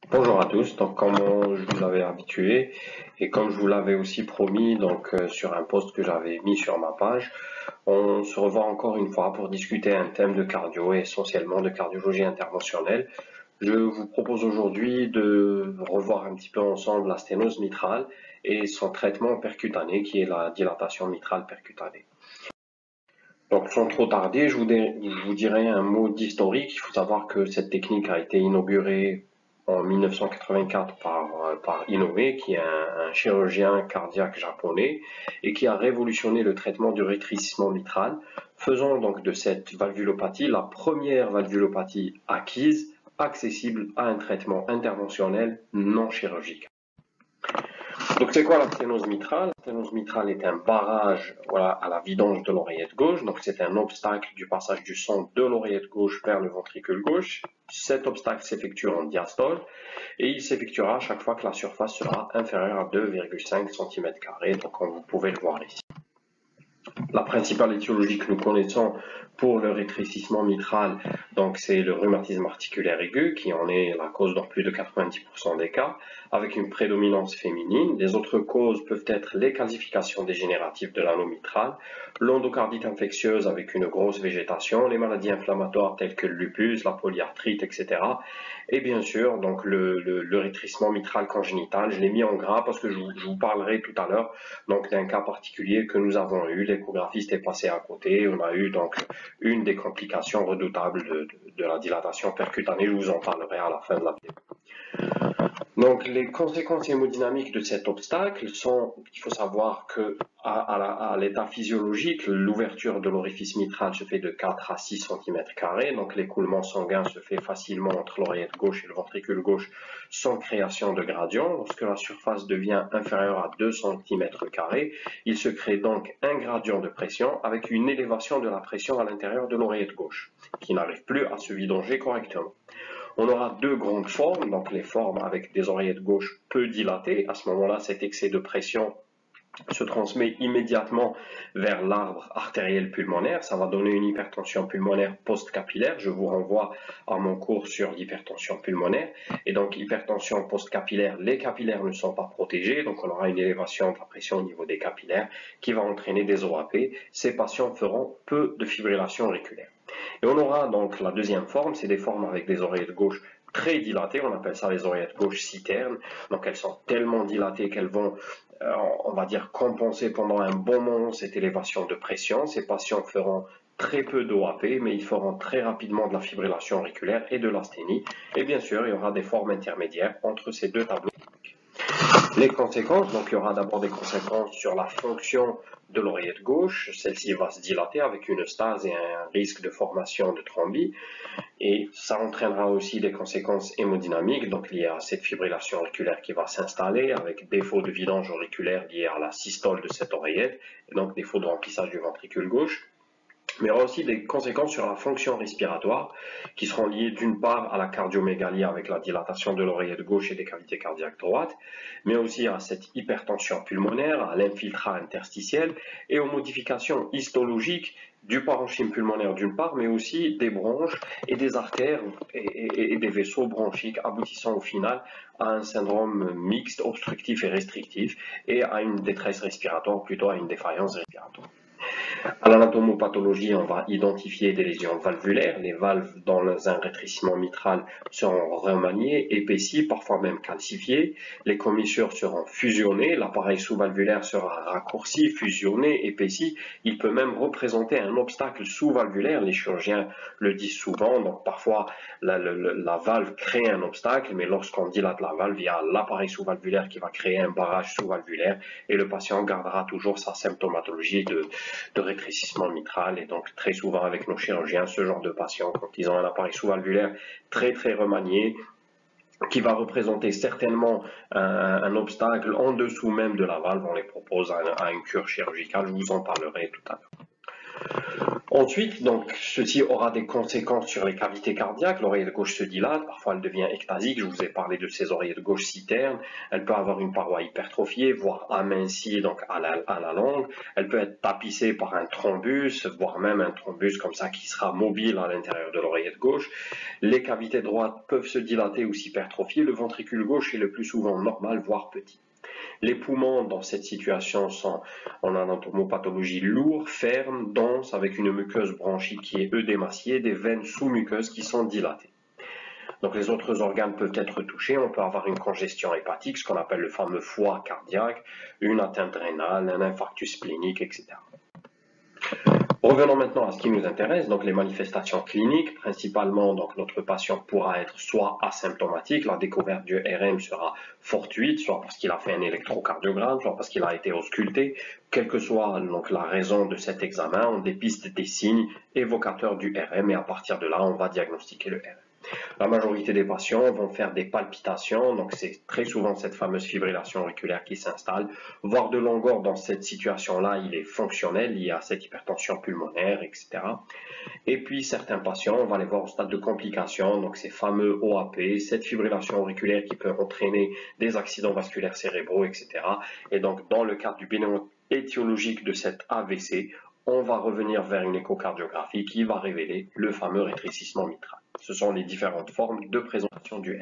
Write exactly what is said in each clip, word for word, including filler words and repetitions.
Bonjour à tous, donc comme je vous l'avais habitué et comme je vous l'avais aussi promis donc euh, sur un post que j'avais mis sur ma page, on se revoit encore une fois pour discuter un thème de cardio et essentiellement de cardiologie interventionnelle. Je vous propose aujourd'hui de revoir un petit peu ensemble la sténose mitrale et son traitement percutané qui est la dilatation mitrale percutanée. Donc sans trop tarder, je vous, je vous dirai un mot d'historique. Il faut savoir que cette technique a été inaugurée en mille neuf cent quatre-vingt-quatre par, par Inoue, qui est un, un chirurgien cardiaque japonais et qui a révolutionné le traitement du rétrécissement mitral, faisant donc de cette valvulopathie la première valvulopathie acquise, accessible à un traitement interventionnel non chirurgical. Donc c'est quoi la sténose mitrale? La sténose mitrale est un barrage voilà, à la vidange de l'oreillette gauche, donc c'est un obstacle du passage du sang de l'oreillette gauche vers le ventricule gauche. Cet obstacle s'effectue en diastole et il s'effectuera à chaque fois que la surface sera inférieure à deux virgule cinq centimètres carrés, donc comme vous pouvez le voir ici. La principale étiologie que nous connaissons pour le rétrécissement mitral, donc c'est le rhumatisme articulaire aigu, qui en est la cause dans plus de quatre-vingt-dix pour cent des cas, avec une prédominance féminine. Les autres causes peuvent être les calcifications dégénératives de l'anneau mitral, l'endocardite infectieuse avec une grosse végétation, les maladies inflammatoires telles que le lupus, la polyarthrite, et cetera. Et bien sûr, donc le, le, le rétrécissement mitral congénital, je l'ai mis en gras parce que je vous, je vous parlerai tout à l'heure donc d'un cas particulier que nous avons eu. L'échographiste est passé à côté. On a eu donc une des complications redoutables de, de, de la dilatation percutanée. Je vous en parlerai à la fin de la vidéo. Donc, les conséquences hémodynamiques de cet obstacle sont, il faut savoir que à, à, à l'état physiologique, l'ouverture de l'orifice mitral se fait de quatre à six centimètres carrés, donc l'écoulement sanguin se fait facilement entre l'oreillette gauche et le ventricule gauche sans création de gradient. Lorsque la surface devient inférieure à deux centimètres carrés, il se crée donc un gradient de pression avec une élévation de la pression à l'intérieur de l'oreillette gauche, qui n'arrive plus à se vidanger correctement. On aura deux grandes formes, donc les formes avec des oreillettes gauches peu dilatées. À ce moment-là, cet excès de pression se transmet immédiatement vers l'arbre artériel pulmonaire. Ça va donner une hypertension pulmonaire post-capillaire. Je vous renvoie à mon cours sur l'hypertension pulmonaire. Et donc, hypertension post-capillaire, les capillaires ne sont pas protégés. Donc, on aura une élévation de la pression au niveau des capillaires qui va entraîner des O A P. Ces patients feront peu de fibrillation auriculaire. Et on aura donc la deuxième forme, c'est des formes avec des oreillettes gauches très dilatées, on appelle ça les oreillettes gauches citernes, donc elles sont tellement dilatées qu'elles vont, euh, on va dire, compenser pendant un bon moment cette élévation de pression. Ces patients feront très peu d'O A P, mais ils feront très rapidement de la fibrillation auriculaire et de l'asthénie. Et bien sûr, il y aura des formes intermédiaires entre ces deux tableaux. Les conséquences, donc il y aura d'abord des conséquences sur la fonction de l'oreillette gauche. Celle-ci va se dilater avec une stase et un risque de formation de thrombie. Et ça entraînera aussi des conséquences hémodynamiques, donc liées à cette fibrillation auriculaire qui va s'installer, avec défaut de vidange auriculaire lié à la systole de cette oreillette, et donc défaut de remplissage du ventricule gauche. Mais il y aura aussi des conséquences sur la fonction respiratoire qui seront liées d'une part à la cardiomégalie avec la dilatation de l'oreillette gauche et des cavités cardiaques droites, mais aussi à cette hypertension pulmonaire, à l'infiltrat interstitiel et aux modifications histologiques du parenchyme pulmonaire d'une part, mais aussi des bronches et des artères et, et, et des vaisseaux bronchiques aboutissant au final à un syndrome mixte, obstructif et restrictif et à une détresse respiratoire, plutôt à une défaillance respiratoire. À l'anatomopathologie, on va identifier des lésions valvulaires. Les valves dans un rétrécissement mitral seront remaniées, épaissies, parfois même calcifiées. Les commissures seront fusionnées. L'appareil sous-valvulaire sera raccourci, fusionné, épaissi. Il peut même représenter un obstacle sous-valvulaire. Les chirurgiens le disent souvent. Donc parfois, la, la, la valve crée un obstacle, mais lorsqu'on dilate la valve, il y a l'appareil sous-valvulaire qui va créer un barrage sous-valvulaire et le patient gardera toujours sa symptomatologie de, de rétrécissement mitral. Et donc très souvent avec nos chirurgiens, ce genre de patients, quand ils ont un appareil sous-valvulaire très très remanié, qui va représenter certainement un, un obstacle en dessous même de la valve, on les propose à, à une cure chirurgicale, je vous en parlerai tout à l'heure. Ensuite, donc, ceci aura des conséquences sur les cavités cardiaques. L'oreillette gauche se dilate, parfois elle devient ectasique. Je vous ai parlé de ces oreillettes gauche citernes. Elle peut avoir une paroi hypertrophiée, voire amincie donc à la, à la longue. Elle peut être tapissée par un thrombus, voire même un thrombus comme ça qui sera mobile à l'intérieur de l'oreillette gauche. Les cavités droites peuvent se dilater ou s'hypertrophier. Le ventricule gauche est le plus souvent normal, voire petit. Les poumons, dans cette situation, sont en anatomopathologie lourds, fermes, denses, avec une muqueuse bronchique qui est œdémaciée, des veines sous-muqueuses qui sont dilatées. Donc les autres organes peuvent être touchés, on peut avoir une congestion hépatique, ce qu'on appelle le fameux foie cardiaque, une atteinte rénale, un infarctus splénique, et cetera. Revenons maintenant à ce qui nous intéresse, donc les manifestations cliniques. Principalement, donc notre patient pourra être soit asymptomatique, la découverte du R M sera fortuite, soit parce qu'il a fait un électrocardiogramme, soit parce qu'il a été ausculté. Quelle que soit donc la raison de cet examen, on dépiste des signes évocateurs du R M et à partir de là, on va diagnostiquer le R M. La majorité des patients vont faire des palpitations, donc c'est très souvent cette fameuse fibrillation auriculaire qui s'installe. Voir de longueur dans cette situation-là, il est fonctionnel, lié à cette hypertension pulmonaire, et cetera. Et puis certains patients, on va les voir au stade de complications, donc ces fameux O A P, cette fibrillation auriculaire qui peut entraîner des accidents vasculaires cérébraux, et cetera. Et donc dans le cadre du bilan étiologique de cet A V C, on va revenir vers une échocardiographie qui va révéler le fameux rétrécissement mitral. Ce sont les différentes formes de présentation du R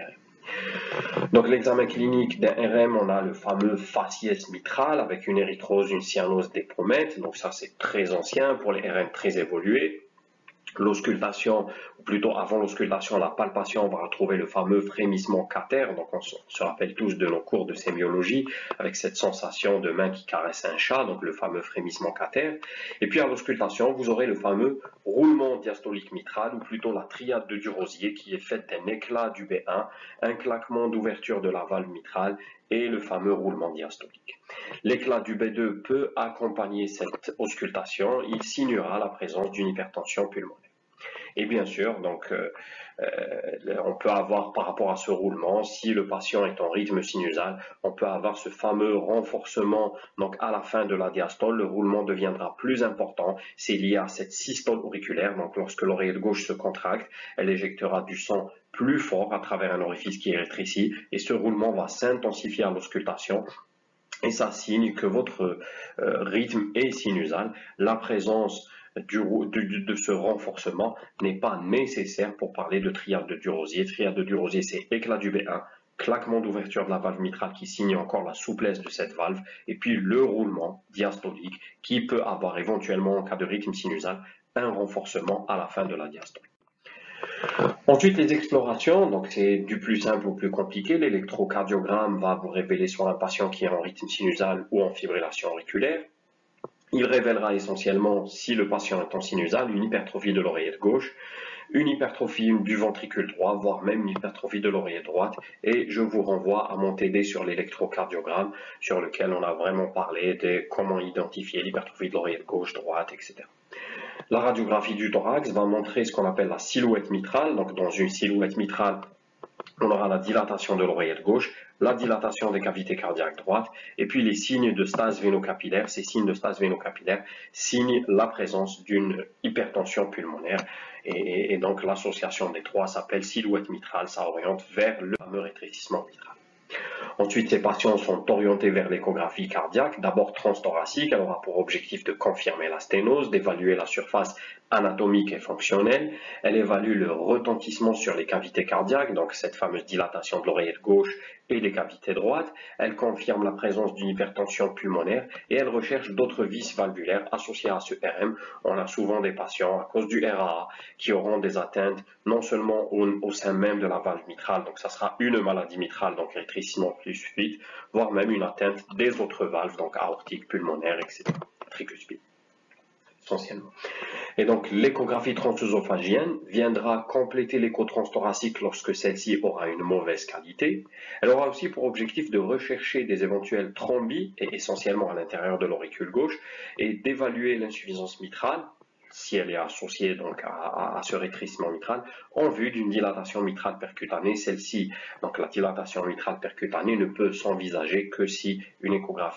M. Donc l'examen clinique d'un R M, on a le fameux faciès mitral avec une érythrose, une cyanose, des pommettes. Donc ça c'est très ancien pour les R M très évolués. L'auscultation, ou plutôt avant l'auscultation, la palpation, on va retrouver le fameux frémissement cater. Donc on se rappelle tous de nos cours de sémiologie avec cette sensation de main qui caresse un chat, donc le fameux frémissement cater. Et puis à l'auscultation, vous aurez le fameux roulement diastolique mitral, ou plutôt la triade de Durosier qui est faite d'un éclat du B un, un claquement d'ouverture de la valve mitrale et le fameux roulement diastolique. L'éclat du B deux peut accompagner cette auscultation, il signera la présence d'une hypertension pulmonaire. Et bien sûr, donc, euh, euh, on peut avoir par rapport à ce roulement, si le patient est en rythme sinusal, on peut avoir ce fameux renforcement. Donc à la fin de la diastole, le roulement deviendra plus important. C'est lié à cette systole auriculaire. Donc lorsque l'oreillette gauche se contracte, elle éjectera du sang plus fort à travers un orifice qui est rétréci. Et ce roulement va s'intensifier à l'auscultation. Et ça signe que votre euh, rythme est sinusal. La présence du, du, de ce renforcement n'est pas nécessaire pour parler de triade de Durosier. Triade de Durosier, c'est éclat du B un, claquement d'ouverture de la valve mitrale qui signe encore la souplesse de cette valve, et puis le roulement diastolique qui peut avoir éventuellement, en cas de rythme sinusal, un renforcement à la fin de la diastole. Ensuite, les explorations, donc c'est du plus simple au plus compliqué. L'électrocardiogramme va vous révéler soit un patient qui est en rythme sinusal ou en fibrillation auriculaire. Il révélera essentiellement, si le patient est en sinusal, une hypertrophie de l'oreillette gauche, une hypertrophie du ventricule droit, voire même une hypertrophie de l'oreillette droite. Et je vous renvoie à mon T D sur l'électrocardiogramme, sur lequel on a vraiment parlé de comment identifier l'hypertrophie de l'oreillette gauche, droite, et cetera. La radiographie du thorax va montrer ce qu'on appelle la silhouette mitrale. Donc dans une silhouette mitrale, on aura la dilatation de l'oreillette gauche, la dilatation des cavités cardiaques droites, et puis les signes de stase vénocapillaire. Ces signes de stase vénocapillaire signent la présence d'une hypertension pulmonaire. Et, et donc l'association des trois s'appelle silhouette mitrale, ça oriente vers le fameux rétrécissement mitral. Ensuite, ces patients sont orientés vers l'échographie cardiaque, d'abord transthoracique. Elle aura pour objectif de confirmer la sténose, d'évaluer la surface anatomique et fonctionnelle. Elle évalue le retentissement sur les cavités cardiaques, donc cette fameuse dilatation de l'oreillette gauche et les cavités droites. Elle confirme la présence d'une hypertension pulmonaire et elle recherche d'autres vices valvulaires associés à ce R M. On a souvent des patients, à cause du R A A, qui auront des atteintes non seulement au, au sein même de la valve mitrale, donc ça sera une maladie mitrale, donc rétrécissement plus suite, voire même une atteinte des autres valves, donc aortique, pulmonaire, et cetera. Tricuspide, essentiellement. Et donc l'échographie transœsophagienne viendra compléter l'écho transthoracique lorsque celle-ci aura une mauvaise qualité. Elle aura aussi pour objectif de rechercher des éventuels thrombis, et essentiellement à l'intérieur de l'auricule gauche, et d'évaluer l'insuffisance mitrale, si elle est associée donc à, à, à ce rétrécissement mitral, en vue d'une dilatation mitrale percutanée. Celle-ci, donc la dilatation mitrale percutanée, ne peut s'envisager que si une échographie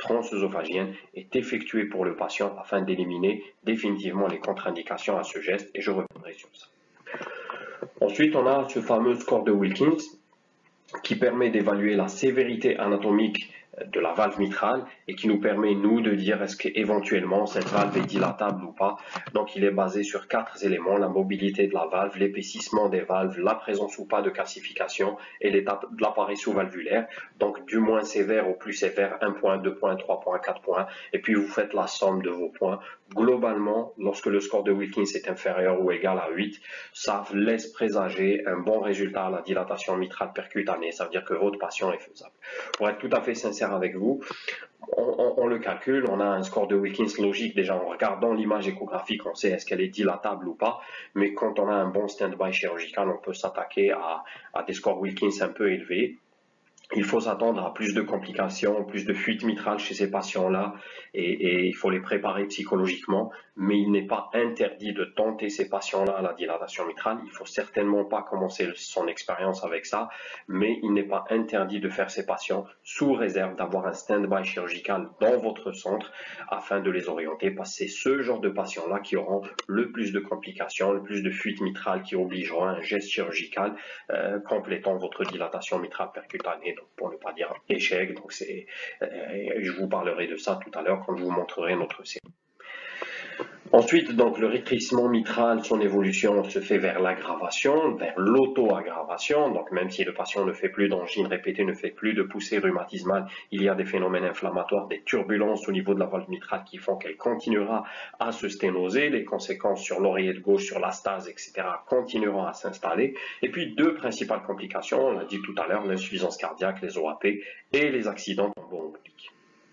transœsophagienne est effectuée pour le patient afin d'éliminer définitivement les contre-indications à ce geste, et je reviendrai sur ça. Ensuite, on a ce fameux score de Wilkins qui permet d'évaluer la sévérité anatomique de la valve mitrale et qui nous permet, nous, de dire est-ce qu'éventuellement cette valve est dilatable ou pas. Donc il est basé sur quatre éléments: la mobilité de la valve, l'épaississement des valves, la présence ou pas de calcification et l'état de l'appareil sous-valvulaire. Donc du moins sévère au plus sévère, un point, deux points, trois points, quatre points, et puis vous faites la somme de vos points. Globalement, lorsque le score de Wilkins est inférieur ou égal à huit, ça laisse présager un bon résultat à la dilatation mitrale percutanée. Ça veut dire que votre patient est faisable. Pour être tout à fait sincère avec vous, on, on, on le calcule, on a un score de Wilkins logique déjà en regardant l'image échographique, on sait est-ce qu'elle est dilatable ou pas, mais quand on a un bon stand-by chirurgical, on peut s'attaquer à, à des scores Wilkins un peu élevés. Il faut s'attendre à plus de complications, plus de fuites mitrales chez ces patients-là, et, et il faut les préparer psychologiquement, mais il n'est pas interdit de tenter ces patients-là à la dilatation mitrale. Il ne faut certainement pas commencer son expérience avec ça, mais il n'est pas interdit de faire ces patients sous réserve d'avoir un stand-by chirurgical dans votre centre afin de les orienter, parce que c'est ce genre de patients-là qui auront le plus de complications, le plus de fuites mitrales qui obligeront un geste chirurgical euh, complétant votre dilatation mitrale percutanée. Pour ne pas dire échec, donc c'est, euh, je vous parlerai de ça tout à l'heure quand je vous montrerai notre série. Ensuite, donc, le rétrécissement mitral, son évolution se fait vers l'aggravation, vers l'auto-aggravation. Donc, même si le patient ne fait plus d'angine répétée, ne fait plus de poussée rhumatismale, il y a des phénomènes inflammatoires, des turbulences au niveau de la valve mitrale qui font qu'elle continuera à se sténoser. Les conséquences sur l'oreillette gauche, sur la stase, et cetera continueront à s'installer. Et puis, deux principales complications, on l'a dit tout à l'heure, l'insuffisance cardiaque, les O A P et les accidents thromboemboliques.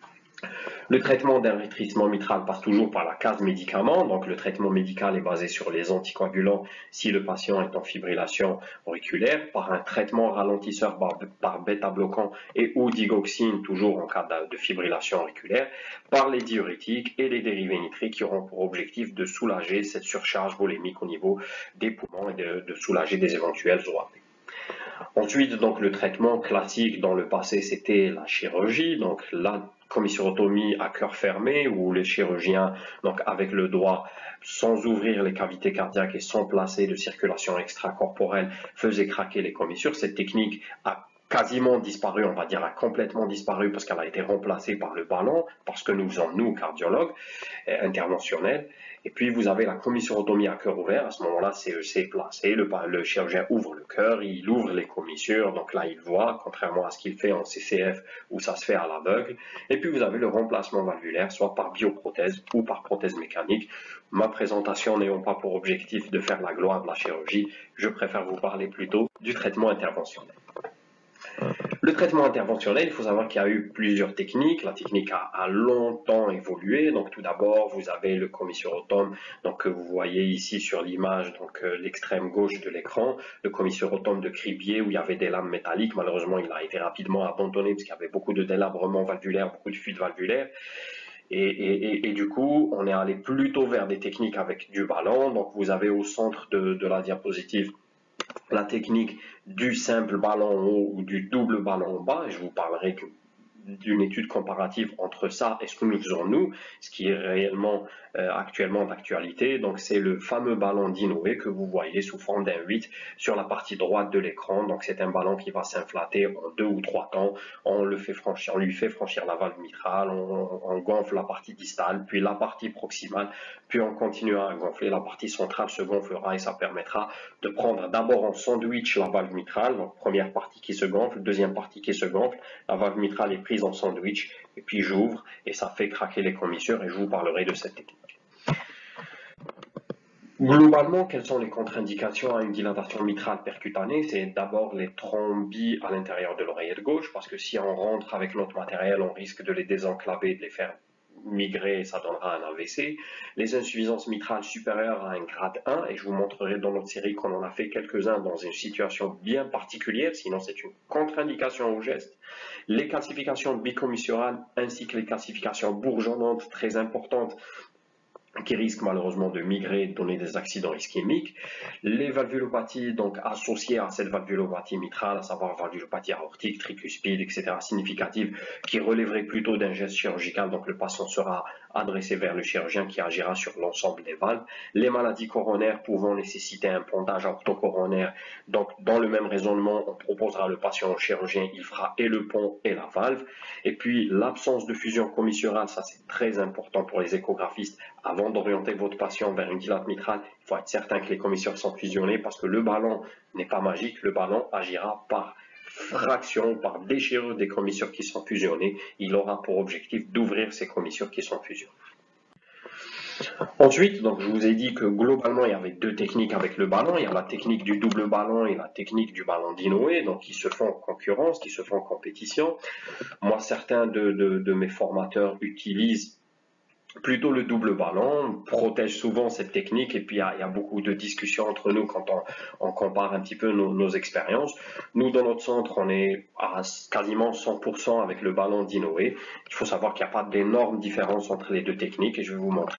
Le traitement d'un rétrécissement mitral passe toujours par la case médicaments. Donc le traitement médical est basé sur les anticoagulants si le patient est en fibrillation auriculaire, par un traitement ralentisseur par, par bêta-bloquant et ou digoxine, toujours en cas de, de fibrillation auriculaire, par les diurétiques et les dérivés nitriques qui auront pour objectif de soulager cette surcharge volémique au niveau des poumons et de, de soulager des éventuels O A P. Ensuite, donc, le traitement classique dans le passé, c'était la chirurgie, donc la commissurotomie à cœur fermé, où les chirurgiens, donc avec le doigt, sans ouvrir les cavités cardiaques et sans placer de circulation extracorporelle, faisaient craquer les commissures. Cette technique a quasiment disparu, on va dire, a complètement disparu parce qu'elle a été remplacée par le ballon, parce que nous faisons, nous, cardiologues, euh, interventionnels. Et puis vous avez la commissurotomie à cœur ouvert. À ce moment-là, c'est placé, le, le chirurgien ouvre le cœur, il ouvre les commissures, donc là il voit, contrairement à ce qu'il fait en C C F où ça se fait à l'aveugle. Et puis vous avez le remplacement valvulaire, soit par bioprothèse ou par prothèse mécanique. Ma présentation n'ayant pas pour objectif de faire la gloire de la chirurgie, je préfère vous parler plutôt du traitement interventionnel. Le traitement interventionnel, il faut savoir qu'il y a eu plusieurs techniques. La technique a, a longtemps évolué. Donc tout d'abord, vous avez le commissurotome, donc que vous voyez ici sur l'image, donc euh, l'extrême gauche de l'écran, le commissurotome de Cribier où il y avait des lames métalliques. Malheureusement, il a été rapidement abandonné parce qu'il y avait beaucoup de délabrements valvulaires, beaucoup de fuites valvulaires. Et, et, et, et du coup, on est allé plutôt vers des techniques avec du ballon. Donc vous avez au centre de, de la diapositive la technique du simple ballon en haut ou du double ballon en bas, et je vous parlerai d'une étude comparative entre ça et ce que nous faisons nous, ce qui est réellement euh, actuellement d'actualité. Donc c'est le fameux ballon d'Inoue que vous voyez sous forme d'un huit sur la partie droite de l'écran. Donc c'est un ballon qui va s'inflater en deux ou trois temps. On le fait franchir, on lui fait franchir la valve mitrale, on, on gonfle la partie distale, puis la partie proximale, puis on continuera à gonfler. La partie centrale se gonflera et ça permettra de prendre d'abord en sandwich la valve mitrale. Donc première partie qui se gonfle, deuxième partie qui se gonfle, la valve mitrale est prise en sandwich, et puis j'ouvre et ça fait craquer les commissures, et je vous parlerai de cette technique. Globalement, quelles sont les contre-indications à une dilatation mitrale percutanée? C'est d'abord les thrombies à l'intérieur de l'oreillette gauche, parce que si on rentre avec notre matériel, on risque de les désenclaver, de les faire migrer, ça donnera un A V C. Les insuffisances mitrales supérieures à un grade un, et je vous montrerai dans notre série qu'on en a fait quelques-uns dans une situation bien particulière, sinon c'est une contre-indication au geste. Les calcifications bicommissurales ainsi que les calcifications bourgeonnantes très importantes qui risquent malheureusement de migrer et de donner des accidents ischémiques. Les valvulopathies donc associées à cette valvulopathie mitrale, à savoir valvulopathie aortique, tricuspide, et cetera, significative, qui relèverait plutôt d'un geste chirurgical, donc le patient sera adressé vers le chirurgien qui agira sur l'ensemble des valves. Les maladies coronaires pouvant nécessiter un pondage aortocoronaire, donc dans le même raisonnement, on proposera le patient au chirurgien, il fera et le pont et la valve. Et puis l'absence de fusion commissurale, ça c'est très important pour les échographistes. Avant d'orienter votre patient vers une dilate mitrale, il faut être certain que les commissures sont fusionnées parce que le ballon n'est pas magique, le ballon agira par fraction, par déchirure des commissures qui sont fusionnées. Il aura pour objectif d'ouvrir ces commissures qui sont fusionnées. Ensuite, donc, je vous ai dit que globalement, il y avait deux techniques avec le ballon. Il y a la technique du double ballon et la technique du ballon d'Inoue, donc qui se font en concurrence, qui se font en compétition. Moi, certains de, de, de mes formateurs utilisent plutôt le double ballon, protège souvent cette technique et puis il y a, il y a beaucoup de discussions entre nous quand on, on compare un petit peu nos, nos expériences. Nous, dans notre centre, on est à quasiment cent pour cent avec le ballon d'Inoue. Il faut savoir qu'il n'y a pas d'énorme différence entre les deux techniques et je vais vous montrer.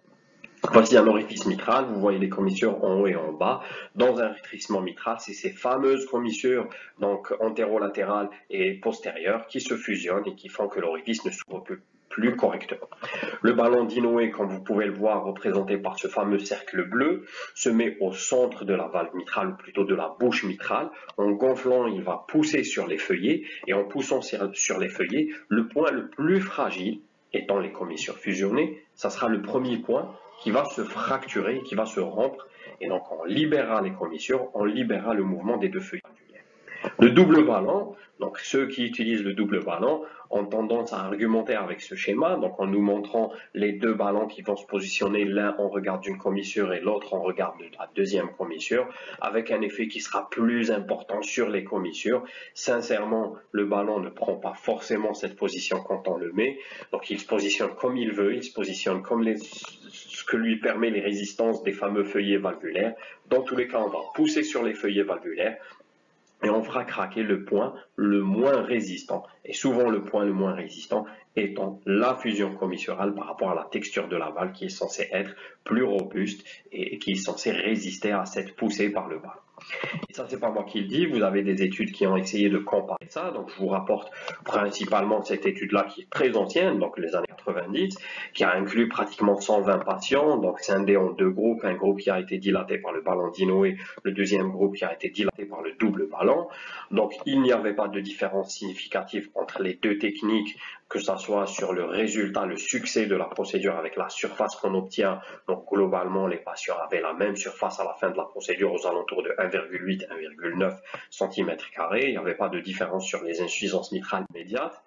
Voici un orifice mitral, vous voyez les commissures en haut et en bas. Dans un rétrécissement mitral, c'est ces fameuses commissures donc antérolatérales et postérieures qui se fusionnent et qui font que l'orifice ne s'ouvre plus, plus correctement. Le ballon d'Inoue, comme vous pouvez le voir représenté par ce fameux cercle bleu, se met au centre de la valve mitrale, ou plutôt de la bouche mitrale. En gonflant, il va pousser sur les feuillets et en poussant sur les feuillets, le point le plus fragile étant les commissures fusionnées, ça sera le premier point qui va se fracturer, qui va se rompre, et donc on libérera les commissures, on libérera le mouvement des deux feuilles valvulaires. Le double ballon, donc ceux qui utilisent le double ballon ont tendance à argumenter avec ce schéma, donc en nous montrant les deux ballons qui vont se positionner, l'un en regard d'une commissure et l'autre en regard de la deuxième commissure, avec un effet qui sera plus important sur les commissures. Sincèrement, le ballon ne prend pas forcément cette position quand on le met, donc il se positionne comme il veut, il se positionne comme les, ce que lui permet les résistances des fameux feuillets valvulaires. Dans tous les cas, on va pousser sur les feuillets valvulaires, et on fera craquer le point le moins résistant. Et souvent le point le moins résistant étant la fusion commissurale par rapport à la texture de la valve qui est censée être plus robuste et qui est censée résister à cette poussée par le bas. Et ça, c'est pas moi qui le dis, vous avez des études qui ont essayé de comparer ça, donc je vous rapporte principalement cette étude-là qui est très ancienne, donc les années quatre-vingt-dix, qui a inclus pratiquement cent vingt patients, donc scindés en deux groupes, un groupe qui a été dilaté par le ballon d'Inoue, le deuxième groupe qui a été dilaté par le double ballon. Donc il n'y avait pas de différence significative entre les deux techniques, que ce soit sur le résultat, le succès de la procédure avec la surface qu'on obtient. Donc globalement, les patients avaient la même surface à la fin de la procédure, aux alentours de un virgule huit à un virgule neuf centimètres carrés. Il n'y avait pas de différence sur les insuffisances mitrales immédiates.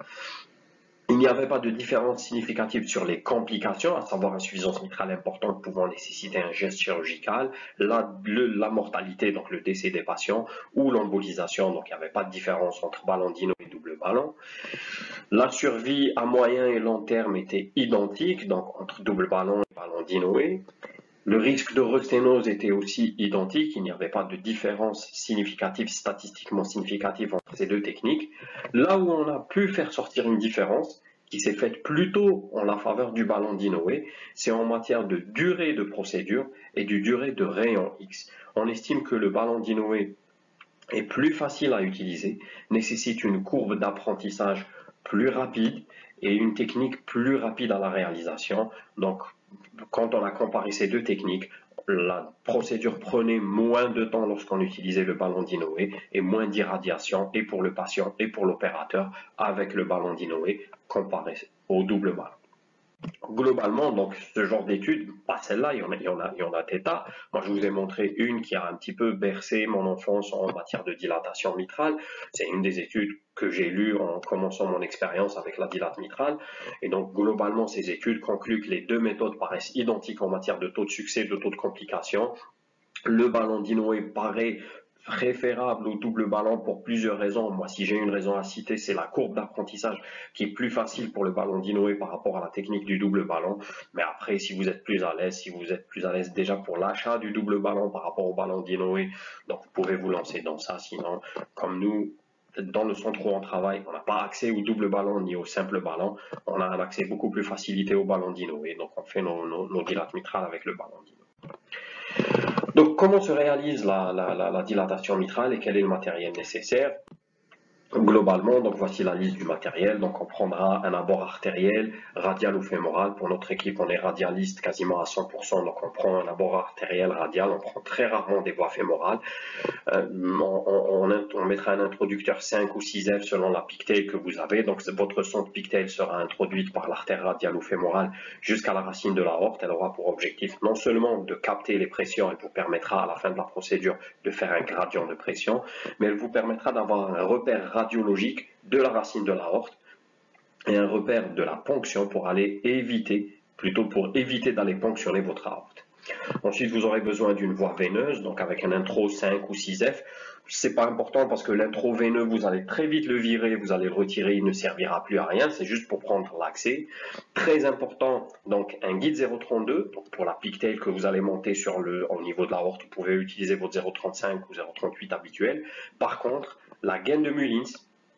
Il n'y avait pas de différence significative sur les complications, à savoir insuffisance mitrale importante pouvant nécessiter un geste chirurgical, la, le, la mortalité, donc le décès des patients, ou l'embolisation, donc il n'y avait pas de différence entre ballon d'Inoue et double ballon. La survie à moyen et long terme était identique, donc entre double ballon et ballon d'Inoue. Le risque de resténose était aussi identique, il n'y avait pas de différence significative, statistiquement significative entre ces deux techniques. Là où on a pu faire sortir une différence, qui s'est faite plutôt en la faveur du ballon d'Inoue, c'est en matière de durée de procédure et du durée de rayon X. On estime que le ballon d'Inoue est plus facile à utiliser, nécessite une courbe d'apprentissage plus rapide et une technique plus rapide à la réalisation. Donc, quand on a comparé ces deux techniques, la procédure prenait moins de temps lorsqu'on utilisait le ballon d'Inoue et moins d'irradiation et pour le patient et pour l'opérateur avec le ballon d'Inoue comparé au double ballon. Globalement, donc, ce genre d'études, pas celle-là, il y en a, il y en a, il y en a des tas. Moi, je vous ai montré une qui a un petit peu bercé mon enfance en matière de dilatation mitrale. C'est une des études que j'ai lues en commençant mon expérience avec la dilate mitrale. Et donc, globalement, ces études concluent que les deux méthodes paraissent identiques en matière de taux de succès, de taux de complications. Le ballon d'Inoue paraît préférable au double ballon pour plusieurs raisons. Moi, si j'ai une raison à citer, c'est la courbe d'apprentissage qui est plus facile pour le ballon d'Inoue par rapport à la technique du double ballon. Mais après, si vous êtes plus à l'aise, si vous êtes plus à l'aise déjà pour l'achat du double ballon par rapport au ballon d'Inoue, donc vous pouvez vous lancer dans ça. Sinon, comme nous, dans le centre où on travaille, on n'a pas accès au double ballon ni au simple ballon, on a un accès beaucoup plus facilité au ballon dino, et donc on fait nos, nos, nos dilates mitrales avec le ballon dino. Donc comment se réalise la, la, la, la dilatation mitrale et quel est le matériel nécessaire? Globalement, donc voici la liste du matériel. Donc on prendra un abord artériel, radial ou fémoral. Pour notre équipe, on est radialiste quasiment à cent pour cent, donc on prend un abord artériel radial, on prend très rarement des voies fémorales. Euh, on, on, on mettra un introducteur cinq ou six F selon la pigtail que vous avez. Donc votre sonde pigtail sera introduite par l'artère radiale ou fémorale jusqu'à la racine de l'aorte. Elle aura pour objectif non seulement de capter les pressions, elle vous permettra à la fin de la procédure de faire un gradient de pression, mais elle vous permettra d'avoir un repère radiologique de la racine de l'aorte et un repère de la ponction pour aller éviter, plutôt pour éviter d'aller ponctionner votre aorte. Ensuite, vous aurez besoin d'une voie veineuse, donc avec un intro cinq ou six F. C'est pas important parce que l'intro veineux, vous allez très vite le virer, vous allez le retirer, il ne servira plus à rien, c'est juste pour prendre l'accès. Très important, donc un guide zéro virgule trente-deux, donc pour la pigtail que vous allez monter sur le, au niveau de l'aorte, vous pouvez utiliser votre zéro virgule trente-cinq ou zéro virgule trente-huit habituel. Par contre, la gaine de Mullins,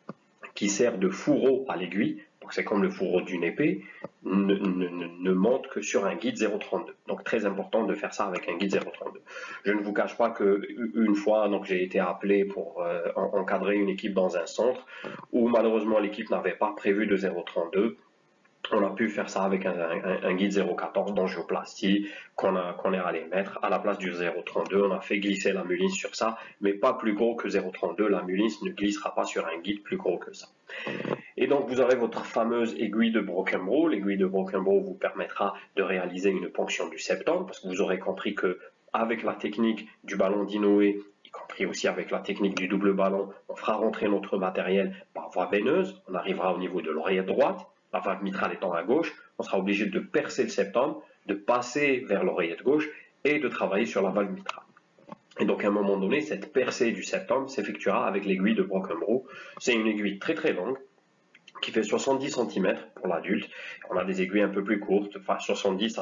qui sert de fourreau à l'aiguille, donc c'est comme le fourreau d'une épée, ne, ne, ne monte que sur un guide zéro virgule trente-deux. Donc très important de faire ça avec un guide zéro virgule trente-deux. Je ne vous cache pas qu'une fois, donc j'ai été appelé pour euh, encadrer une équipe dans un centre où malheureusement l'équipe n'avait pas prévu de zéro virgule trente-deux. On a pu faire ça avec un, un, un guide zéro virgule quatorze d'angioplastie qu'on qu'on est allé mettre à la place du zéro virgule trente-deux. On a fait glisser la Mullins sur ça, mais pas plus gros que zéro virgule trente-deux. La Mullins ne glissera pas sur un guide plus gros que ça. Et donc vous aurez votre fameuse aiguille de Brockenbrough. L'aiguille de Brockenbrough vous permettra de réaliser une ponction du septum, parce que vous aurez compris que avec la technique du ballon d'Inoue, y compris aussi avec la technique du double ballon, on fera rentrer notre matériel par voie veineuse. On arrivera au niveau de l'oreillette droite. La valve mitrale étant à gauche, on sera obligé de percer le septum, de passer vers l'oreillette gauche et de travailler sur la valve mitrale. Et donc à un moment donné, cette percée du septum s'effectuera avec l'aiguille de Brockenbrough. C'est une aiguille très très longue, qui fait soixante-dix centimètres pour l'adulte. On a des aiguilles un peu plus courtes, enfin soixante-dix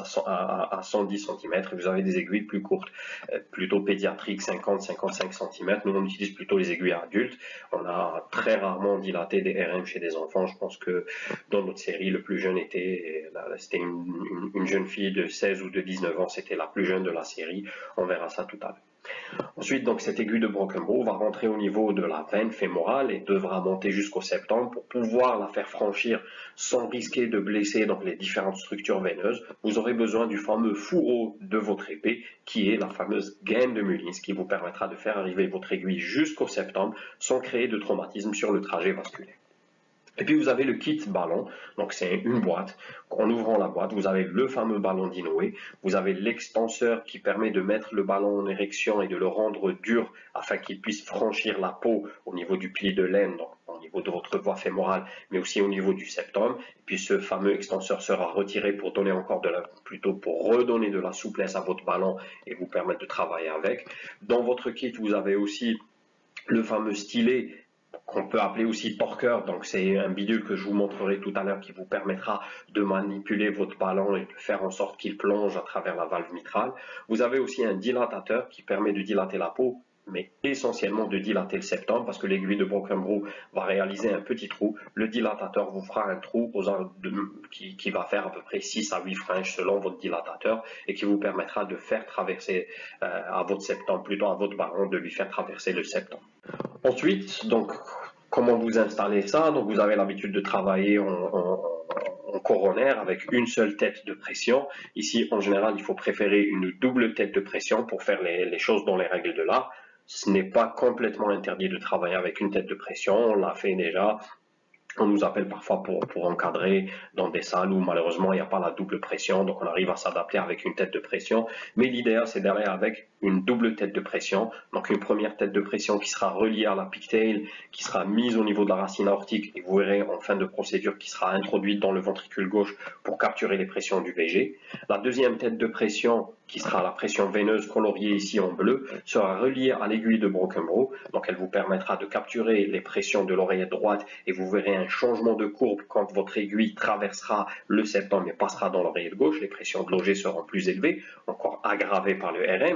à cent dix centimètres, et vous avez des aiguilles plus courtes, euh, plutôt pédiatriques, cinquante à cinquante-cinq centimètres. Nous, on utilise plutôt les aiguilles adultes. On a très rarement dilaté des R M chez des enfants. Je pense que dans notre série, le plus jeune était, c'était une, une, une jeune fille de seize ou de dix-neuf ans, c'était la plus jeune de la série. On verra ça tout à l'heure. Ensuite, donc, cette aiguille de Brockenbrough va rentrer au niveau de la veine fémorale et devra monter jusqu'au septum pour pouvoir la faire franchir sans risquer de blesser donc, les différentes structures veineuses. Vous aurez besoin du fameux fourreau de votre épée qui est la fameuse gaine de Mullins qui vous permettra de faire arriver votre aiguille jusqu'au septum sans créer de traumatisme sur le trajet vasculaire. Et puis vous avez le kit ballon, donc c'est une boîte. En ouvrant la boîte, vous avez le fameux ballon d'Inoue, vous avez l'extenseur qui permet de mettre le ballon en érection et de le rendre dur afin qu'il puisse franchir la peau au niveau du pli de laine, donc au niveau de votre voie fémorale, mais aussi au niveau du septum. Et puis ce fameux extenseur sera retiré pour donner encore de la, plutôt pour redonner de la souplesse à votre ballon et vous permettre de travailler avec. Dans votre kit, vous avez aussi le fameux stylet qu'on peut appeler aussi torqueur, donc c'est un bidule que je vous montrerai tout à l'heure qui vous permettra de manipuler votre ballon et de faire en sorte qu'il plonge à travers la valve mitrale. Vous avez aussi un dilatateur qui permet de dilater la peau, mais essentiellement de dilater le septum parce que l'aiguille de Brockenbrough va réaliser un petit trou. Le dilatateur vous fera un trou aux de, qui, qui va faire à peu près six à huit French selon votre dilatateur et qui vous permettra de faire traverser euh, à votre septum, plutôt à votre ballon, de lui faire traverser le septum. Ensuite, donc, comment vous installez ça? Donc, vous avez l'habitude de travailler en, en, en coronaire avec une seule tête de pression. Ici, en général, il faut préférer une double tête de pression pour faire les, les choses dans les règles de l'art. Ce n'est pas complètement interdit de travailler avec une tête de pression, on l'a fait déjà. On nous appelle parfois pour, pour encadrer dans des salles où malheureusement il n'y a pas la double pression, donc on arrive à s'adapter avec une tête de pression. Mais l'idéal c'est d'aller avec une double tête de pression, donc une première tête de pression qui sera reliée à la pigtail, qui sera mise au niveau de la racine aortique et vous verrez en fin de procédure qui sera introduite dans le ventricule gauche pour capturer les pressions du V G. La deuxième tête de pression qui sera la pression veineuse coloriée ici en bleu, sera reliée à l'aiguille de Brockenbrough, donc elle vous permettra de capturer les pressions de l'oreillette droite et vous verrez un changement de courbe quand votre aiguille traversera le septum et passera dans l'oreillette gauche, les pressions de l'O G seront plus élevées, encore aggravées par le R M, donc en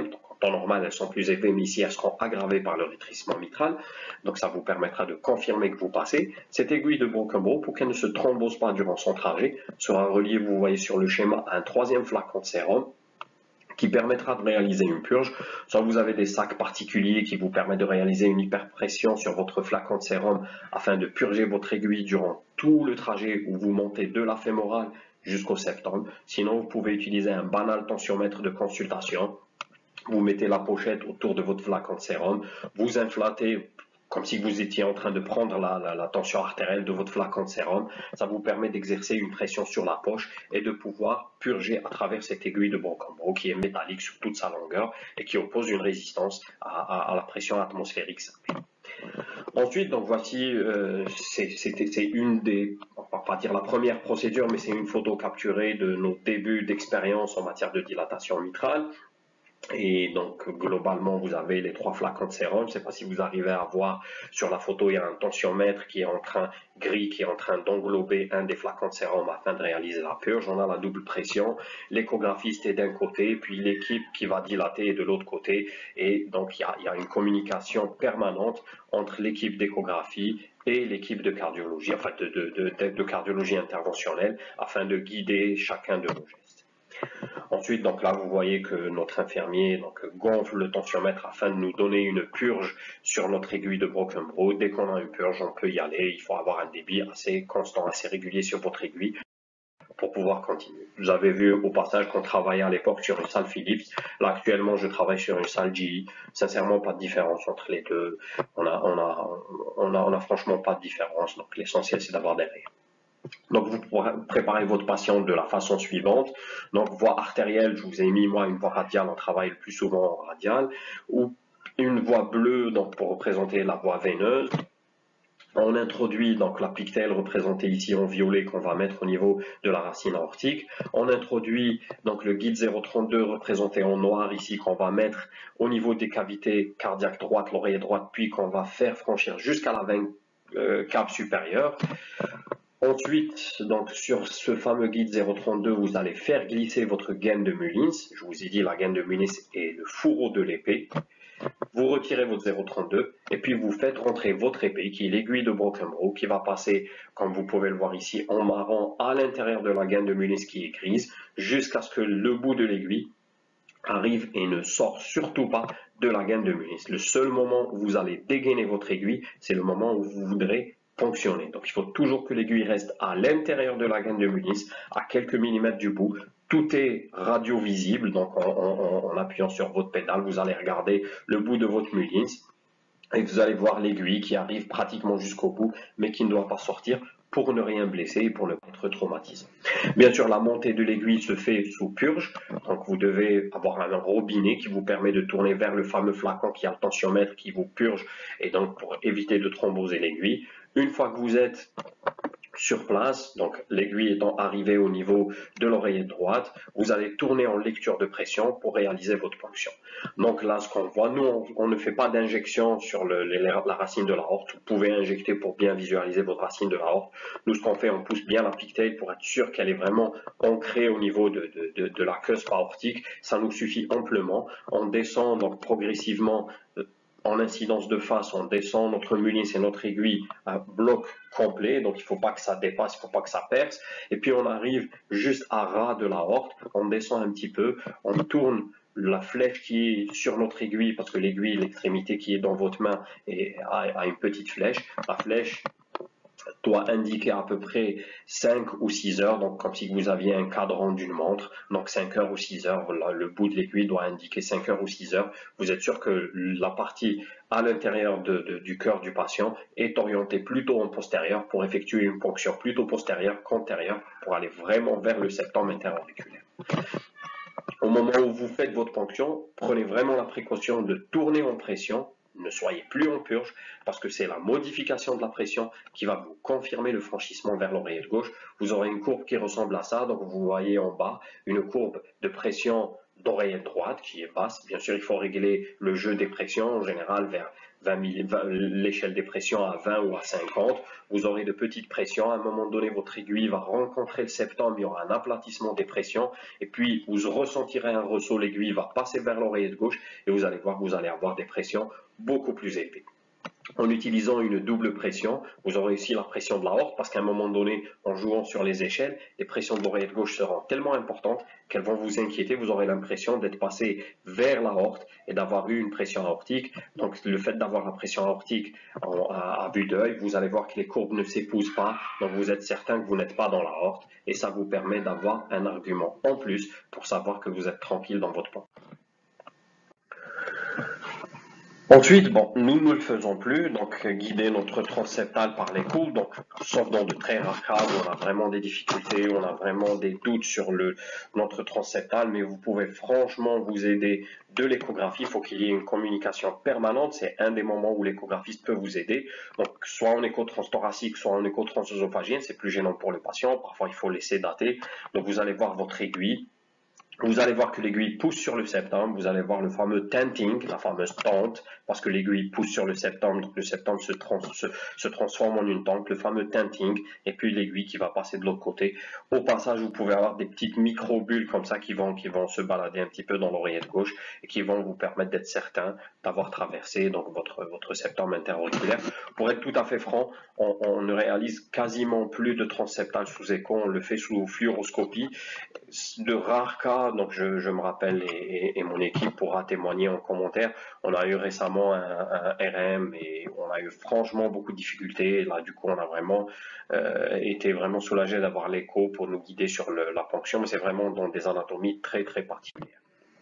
temps normal, elles sont plus élevées, mais ici, elles seront aggravées par le rétrécissement mitral. Donc, ça vous permettra de confirmer que vous passez. Cette aiguille de Broken Bow, pour qu'elle ne se thrombose pas durant son trajet, sera reliée, vous voyez sur le schéma, à un troisième flacon de sérum qui permettra de réaliser une purge. Soit vous avez des sacs particuliers qui vous permettent de réaliser une hyperpression sur votre flacon de sérum afin de purger votre aiguille durant tout le trajet où vous montez de la fémorale jusqu'au septum. Sinon, vous pouvez utiliser un banal tensiomètre de consultation. Vous mettez la pochette autour de votre flacon de sérum, vous inflatez comme si vous étiez en train de prendre la, la, la tension artérielle de votre flacon de sérum. Ça vous permet d'exercer une pression sur la poche et de pouvoir purger à travers cette aiguille de Broken Bow qui est métallique sur toute sa longueur et qui oppose une résistance à, à, à la pression atmosphérique simple. Ensuite, donc voici, euh, c'est une des, on va pas dire la première procédure, mais c'est une photo capturée de nos débuts d'expérience en matière de dilatation mitrale. Et donc, globalement, vous avez les trois flacons de sérum. Je ne sais pas si vous arrivez à voir sur la photo, il y a un tensiomètre qui est en train, gris, qui est en train d'englober un des flacons de sérum afin de réaliser la purge. On a la double pression. L'échographiste est d'un côté, puis l'équipe qui va dilater est de l'autre côté. Et donc, il y a, il y a une communication permanente entre l'équipe d'échographie et l'équipe de cardiologie, enfin de, de, de, de cardiologie interventionnelle, afin de guider chacun de nos gestes. Ensuite, donc là, vous voyez que notre infirmier donc, gonfle le tensiomètre afin de nous donner une purge sur notre aiguille de Broken Bow. Dès qu'on a une purge, on peut y aller. Il faut avoir un débit assez constant, assez régulier sur votre aiguille pour pouvoir continuer. Vous avez vu au passage qu'on travaillait à l'époque sur une salle Philips. Là, actuellement, je travaille sur une salle G E. Sincèrement, pas de différence entre les deux. On a, on a, on a, on a franchement pas de différence. Donc, l'essentiel, c'est d'avoir des rayons. Donc, vous préparez votre patient de la façon suivante. Donc, voie artérielle, je vous ai mis, moi, une voie radiale, on travaille le plus souvent en radiale, ou une voie bleue, donc pour représenter la voie veineuse. On introduit donc la pictelle représentée ici en violet qu'on va mettre au niveau de la racine aortique. On introduit donc le guide zéro trente-deux représenté en noir ici qu'on va mettre au niveau des cavités cardiaques droite, l'oreille droite, puis qu'on va faire franchir jusqu'à la veine euh, cave supérieure. Ensuite, donc sur ce fameux guide zéro trente-deux, vous allez faire glisser votre gaine de Mullins. Je vous ai dit, la gaine de Mullins est le fourreau de l'épée. Vous retirez votre zéro trente-deux et puis vous faites rentrer votre épée, qui est l'aiguille de Broken Bow, qui va passer, comme vous pouvez le voir ici, en marron à l'intérieur de la gaine de Mullins qui est grise, jusqu'à ce que le bout de l'aiguille arrive et ne sort surtout pas de la gaine de Mullins. Le seul moment où vous allez dégainer votre aiguille, c'est le moment où vous voudrez fonctionner. Donc il faut toujours que l'aiguille reste à l'intérieur de la gaine de Mullins, à quelques millimètres du bout. Tout est radio visible, donc en, en, en appuyant sur votre pédale, vous allez regarder le bout de votre Mullins et vous allez voir l'aiguille qui arrive pratiquement jusqu'au bout, mais qui ne doit pas sortir pour ne rien blesser et pour ne pas être traumatisé. Bien sûr, la montée de l'aiguille se fait sous purge, donc vous devez avoir un robinet qui vous permet de tourner vers le fameux flacon qui a le tensiomètre qui vous purge, et donc pour éviter de thromboser l'aiguille. Une fois que vous êtes sur place, donc l'aiguille étant arrivée au niveau de l'oreillette droite, vous allez tourner en lecture de pression pour réaliser votre ponction. Donc là, ce qu'on voit, nous, on, on ne fait pas d'injection sur le, les, la racine de l'aorte. Vous pouvez injecter pour bien visualiser votre racine de l'aorte. Nous, ce qu'on fait, on pousse bien la pigtail pour être sûr qu'elle est vraiment ancrée au niveau de, de, de, de la queue aortique. Ça nous suffit amplement. On descend donc progressivement en incidence de face, on descend notre Mullins et notre aiguille à bloc complet, donc il ne faut pas que ça dépasse, il ne faut pas que ça perce, et puis on arrive juste à ras de l'aorte, on descend un petit peu, on tourne la flèche qui est sur notre aiguille, parce que l'aiguille, l'extrémité qui est dans votre main est, a, a une petite flèche, la flèche doit indiquer à peu près cinq ou six heures, donc comme si vous aviez un cadran d'une montre, donc cinq heures ou six heures, le bout de l'aiguille doit indiquer cinq heures ou six heures. Vous êtes sûr que la partie à l'intérieur de, de, du cœur du patient est orientée plutôt en postérieur pour effectuer une ponction plutôt postérieure qu'antérieure pour aller vraiment vers le septum interauriculaire. Au moment où vous faites votre ponction, prenez vraiment la précaution de tourner en pression. Ne soyez plus en purge parce que c'est la modification de la pression qui va vous confirmer le franchissement vers l'oreillette gauche. Vous aurez une courbe qui ressemble à ça, donc vous voyez en bas une courbe de pression d'oreillette droite qui est basse. Bien sûr, il faut régler le jeu des pressions en général vers l'échelle des pressions à vingt ou à cinquante, vous aurez de petites pressions, à un moment donné votre aiguille va rencontrer le septum, il y aura un aplatissement des pressions, et puis vous ressentirez un ressaut, l'aiguille va passer vers l'oreillette gauche, et vous allez voir que vous allez avoir des pressions beaucoup plus élevées. En utilisant une double pression, vous aurez aussi la pression de l'aorte, parce qu'à un moment donné, en jouant sur les échelles, les pressions de l'oreillette gauche seront tellement importantes qu'elles vont vous inquiéter. Vous aurez l'impression d'être passé vers l'aorte et d'avoir eu une pression aortique. Donc le fait d'avoir la pression aortique à, à vue d'œil, vous allez voir que les courbes ne s'épousent pas, donc vous êtes certain que vous n'êtes pas dans l'aorte, et ça vous permet d'avoir un argument en plus pour savoir que vous êtes tranquille dans votre pas. Ensuite, bon, nous ne le faisons plus, donc guider notre transseptal par l'écho, donc sauf dans de très rares cas où on a vraiment des difficultés, on a vraiment des doutes sur le, notre transseptal, mais vous pouvez franchement vous aider de l'échographie. Il faut qu'il y ait une communication permanente, c'est un des moments où l'échographiste peut vous aider, donc soit en écho transthoracique, soit en écho transœsophagien, c'est plus gênant pour le patient, parfois il faut laisser dater, donc vous allez voir votre aiguille. Vous allez voir que l'aiguille pousse sur le septum, vous allez voir le fameux tenting, la fameuse tente, parce que l'aiguille pousse sur le septum, donc le septum se, trans, se, se transforme en une tente, le fameux tenting, et puis l'aiguille qui va passer de l'autre côté. Au passage, vous pouvez avoir des petites micro-bulles comme ça qui vont, qui vont se balader un petit peu dans l'oreillette gauche et qui vont vous permettre d'être certain d'avoir traversé donc votre, votre septum interauriculaire. Pour être tout à fait franc, on, on ne réalise quasiment plus de transseptal sous écho, on le fait sous fluoroscopie. De rares cas, donc je, je me rappelle et, et, et mon équipe pourra témoigner en commentaire, on a eu récemment un, un R M et on a eu franchement beaucoup de difficultés, et là du coup on a vraiment euh, été vraiment soulagé d'avoir l'écho pour nous guider sur le, la ponction, mais c'est vraiment dans des anatomies très très particulières.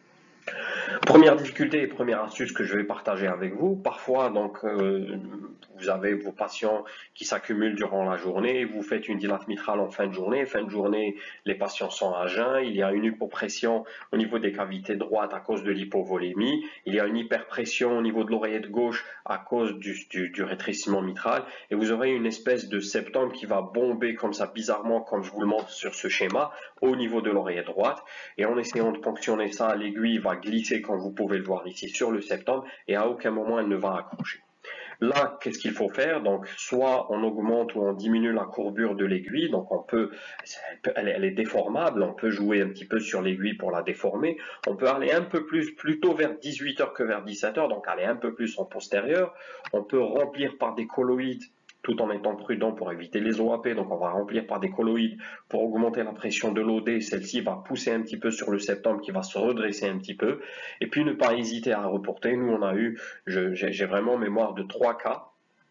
Première difficulté et première astuce que je vais partager avec vous, parfois donc euh, vous avez vos patients qui s'accumulent durant la journée, vous faites une dilate mitrale en fin de journée, fin de journée les patients sont à jeun, il y a une hypopression au niveau des cavités droites à cause de l'hypovolémie, il y a une hyperpression au niveau de l'oreillette gauche à cause du, du, du rétrécissement mitral, et vous aurez une espèce de septum qui va bomber comme ça bizarrement, comme je vous le montre sur ce schéma, au niveau de l'oreillette droite, et en essayant de ponctionner ça, l'aiguille va glisser comme vous pouvez le voir ici sur le septum, et à aucun moment elle ne va accrocher. Là, qu'est-ce qu'il faut faire? Donc, soit on augmente ou on diminue la courbure de l'aiguille, donc on peut, elle, elle est déformable, on peut jouer un petit peu sur l'aiguille pour la déformer, on peut aller un peu plus, plutôt vers dix-huit heures que vers dix-sept heures, donc aller un peu plus en postérieur, on peut remplir par des colloïdes, tout en étant prudent pour éviter les O A P, donc on va remplir par des colloïdes pour augmenter la pression de l'O D, celle-ci va pousser un petit peu sur le septum qui va se redresser un petit peu, et puis ne pas hésiter à reporter. Nous on a eu, j'ai vraiment mémoire de trois cas.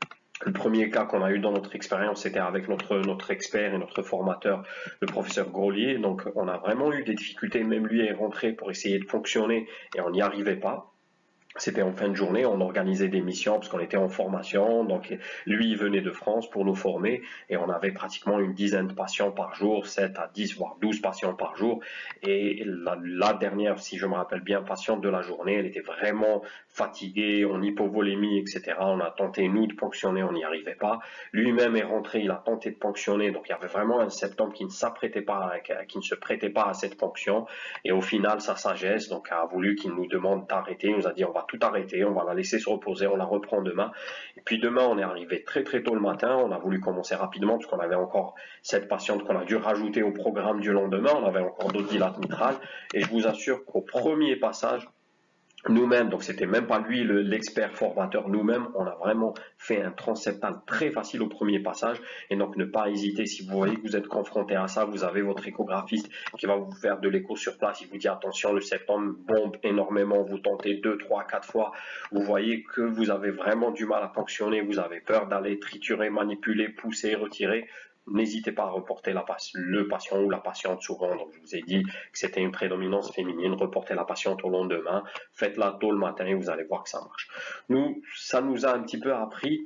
Le premier cas qu'on a eu dans notre expérience, c'était avec notre, notre expert et notre formateur, le professeur Grolier, donc on a vraiment eu des difficultés, même lui est rentré pour essayer de fonctionner et on n'y arrivait pas. C'était en fin de journée, on organisait des missions parce qu'on était en formation, donc lui il venait de France pour nous former et on avait pratiquement une dizaine de patients par jour, sept à dix voire douze patients par jour, et la, la dernière, si je me rappelle bien, patiente de la journée, elle était vraiment fatiguée, en hypovolémie, et cetera. On a tenté nous de ponctionner, on n'y arrivait pas. Lui-même est rentré, il a tenté de ponctionner, donc il y avait vraiment un septum qui ne s'apprêtait pas, qui ne se prêtait pas à cette ponction, et au final sa sagesse donc a voulu qu'il nous demande d'arrêter, il nous a dit on va tout arrêter, on va la laisser se reposer, on la reprend demain. Et puis demain, on est arrivé très très tôt le matin, on a voulu commencer rapidement parce qu'on avait encore cette patiente qu'on a dû rajouter au programme du lendemain, on avait encore d'autres dilates mitrales, et je vous assure qu'au premier passage, nous-mêmes, donc c'était même pas lui l'expert formateur, nous-mêmes, on a vraiment fait un transseptal très facile au premier passage, et donc ne pas hésiter, si vous voyez que vous êtes confronté à ça, vous avez votre échographiste qui va vous faire de l'écho sur place, il vous dit attention, le septum bombe énormément, vous tentez deux, trois, quatre fois, vous voyez que vous avez vraiment du mal à fonctionner, vous avez peur d'aller triturer, manipuler, pousser, retirer, n'hésitez pas à reporter la, le patient ou la patiente souvent. Donc je vous ai dit que c'était une prédominance féminine, reportez la patiente au lendemain, faites-la tôt le matin et vous allez voir que ça marche. Nous, ça nous a un petit peu appris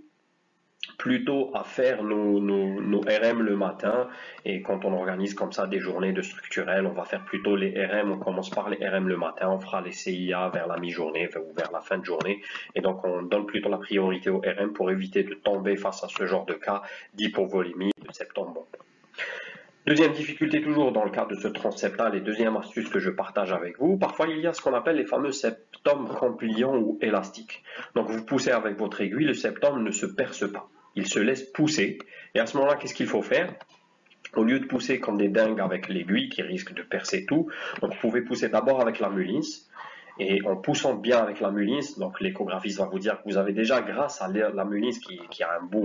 plutôt à faire nos, nos, nos R M le matin, et quand on organise comme ça des journées de structurel, on va faire plutôt les R M, on commence par les R M le matin, on fera les C I A vers la mi-journée ou vers la fin de journée, et donc on donne plutôt la priorité au R M pour éviter de tomber face à ce genre de cas d'hypovolémie, de septum bombe. Deuxième difficulté toujours dans le cadre de ce transseptal et deuxième astuce que je partage avec vous, parfois il y a ce qu'on appelle les fameux septums compliants ou élastiques. Donc vous poussez avec votre aiguille, le septum ne se perce pas, il se laisse pousser et à ce moment-là qu'est-ce qu'il faut faire? Au lieu de pousser comme des dingues avec l'aiguille qui risque de percer tout, donc vous pouvez pousser d'abord avec la mulisse. Et en poussant bien avec la mulisse, donc l'échographiste va vous dire que vous avez déjà, grâce à la mulisse qui, qui a un bout,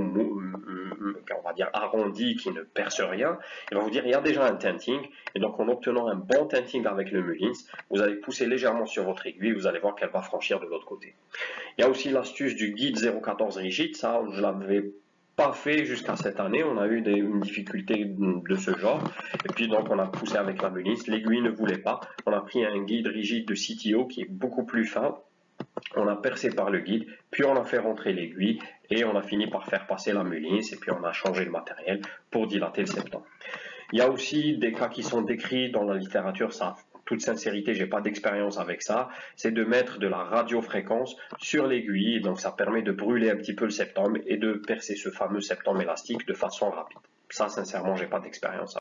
on va dire arrondi, qui ne perce rien, il va vous dire qu'il y a déjà un tinting. Et donc en obtenant un bon tinting avec le mulisse, vous allez pousser légèrement sur votre aiguille, vous allez voir qu'elle va franchir de l'autre côté. Il y a aussi l'astuce du guide zéro quatorze rigide, ça je l'avais pas fait jusqu'à cette année, on a eu des, une difficulté de ce genre, et puis donc on a poussé avec la mulisse, l'aiguille ne voulait pas, on a pris un guide rigide de C T O qui est beaucoup plus fin, on a percé par le guide, puis on a fait rentrer l'aiguille, et on a fini par faire passer la mulisse, et puis on a changé le matériel pour dilater le septum. Il y a aussi des cas qui sont décrits dans la littérature, ça toute sincérité, j'ai pas d'expérience avec ça, c'est de mettre de la radiofréquence sur l'aiguille, donc ça permet de brûler un petit peu le septum et de percer ce fameux septum élastique de façon rapide. Ça, sincèrement, j'ai pas d'expérience.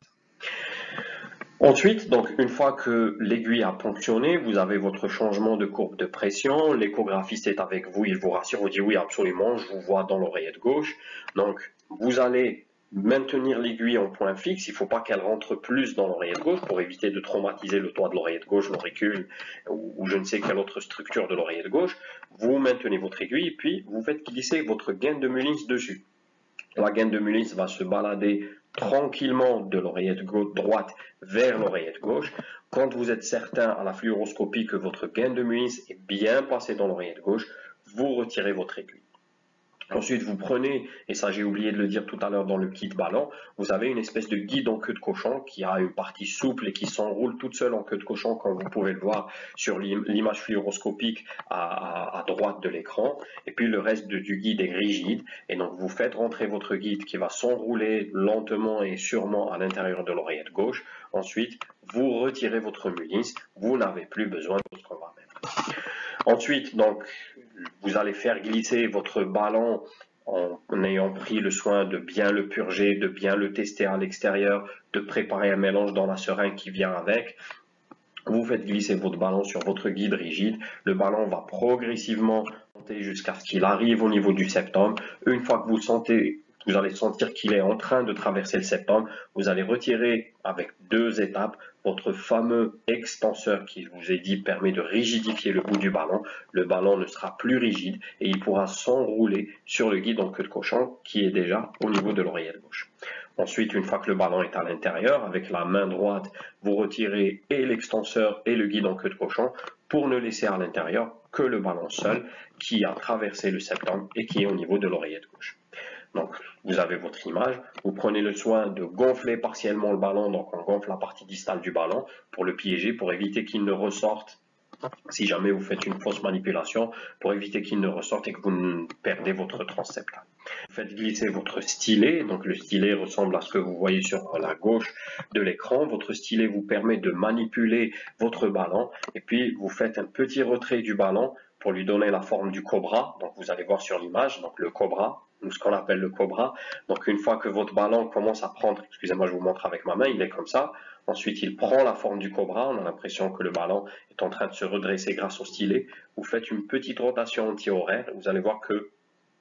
Ensuite, donc une fois que l'aiguille a ponctionné, vous avez votre changement de courbe de pression, l'échographiste est avec vous, il vous rassure, vous dit oui absolument, je vous vois dans l'oreillette gauche. Donc vous allez maintenir l'aiguille en point fixe, il ne faut pas qu'elle rentre plus dans l'oreillette gauche pour éviter de traumatiser le toit de l'oreillette gauche, l'auricule ou, ou je ne sais quelle autre structure de l'oreillette gauche. Vous maintenez votre aiguille puis vous faites glisser votre gaine de mulisse dessus. La gaine de mulisse va se balader tranquillement de l'oreillette droite vers l'oreillette gauche. Quand vous êtes certain à la fluoroscopie que votre gaine de mulisse est bien passée dans l'oreillette gauche, vous retirez votre aiguille. Ensuite, vous prenez, et ça j'ai oublié de le dire tout à l'heure dans le kit ballon, vous avez une espèce de guide en queue de cochon qui a une partie souple et qui s'enroule toute seule en queue de cochon, comme vous pouvez le voir sur l'image fluoroscopique à, à, à droite de l'écran. Et puis le reste de, du guide est rigide. Et donc vous faites rentrer votre guide qui va s'enrouler lentement et sûrement à l'intérieur de l'oreillette gauche. Ensuite, vous retirez votre mulisse. Vous n'avez plus besoin de ce qu'on va mettre. Ensuite, donc, vous allez faire glisser votre ballon en ayant pris le soin de bien le purger, de bien le tester à l'extérieur, de préparer un mélange dans la seringue qui vient avec. Vous faites glisser votre ballon sur votre guide rigide. Le ballon va progressivement monter jusqu'à ce qu'il arrive au niveau du septum. Une fois que vous sentez, vous allez sentir qu'il est en train de traverser le septum, vous allez retirer avec deux étapes votre fameux extenseur qui, je vous ai dit, permet de rigidifier le bout du ballon. Le ballon ne sera plus rigide et il pourra s'enrouler sur le guide en queue de cochon qui est déjà au niveau de l'oreillette gauche. Ensuite, une fois que le ballon est à l'intérieur, avec la main droite, vous retirez et l'extenseur et le guide en queue de cochon pour ne laisser à l'intérieur que le ballon seul qui a traversé le septum et qui est au niveau de l'oreillette gauche. Donc, vous avez votre image, vous prenez le soin de gonfler partiellement le ballon, donc on gonfle la partie distale du ballon pour le piéger, pour éviter qu'il ne ressorte, si jamais vous faites une fausse manipulation, pour éviter qu'il ne ressorte et que vous perdez votre transseptal. Vous faites glisser votre stylet, donc le stylet ressemble à ce que vous voyez sur la gauche de l'écran. Votre stylet vous permet de manipuler votre ballon et puis vous faites un petit retrait du ballon pour lui donner la forme du cobra. Donc vous allez voir sur l'image, donc le cobra, ou ce qu'on appelle le cobra. Donc une fois que votre ballon commence à prendre, excusez-moi je vous montre avec ma main, il est comme ça. Ensuite il prend la forme du cobra, on a l'impression que le ballon est en train de se redresser grâce au stylet. Vous faites une petite rotation anti-horaire, vous allez voir que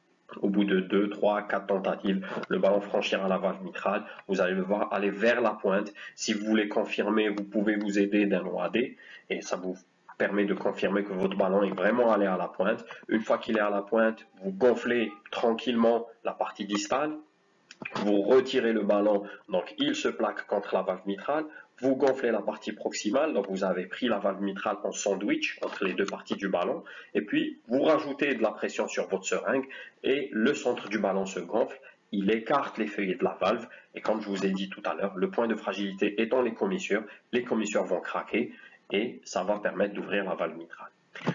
au bout de deux, trois, quatre tentatives, le ballon franchira la valve mitrale. Vous allez le voir aller vers la pointe. Si vous voulez confirmer, vous pouvez vous aider d'un O A D et ça vous permet de confirmer que votre ballon est vraiment allé à la pointe. Une fois qu'il est à la pointe, vous gonflez tranquillement la partie distale. Vous retirez le ballon, donc il se plaque contre la valve mitrale. Vous gonflez la partie proximale, donc vous avez pris la valve mitrale en sandwich entre les deux parties du ballon, et puis vous rajoutez de la pression sur votre seringue, et le centre du ballon se gonfle, il écarte les feuillets de la valve, et comme je vous ai dit tout à l'heure, le point de fragilité étant les commissures, les commissures vont craquer, et ça va permettre d'ouvrir la valve mitrale.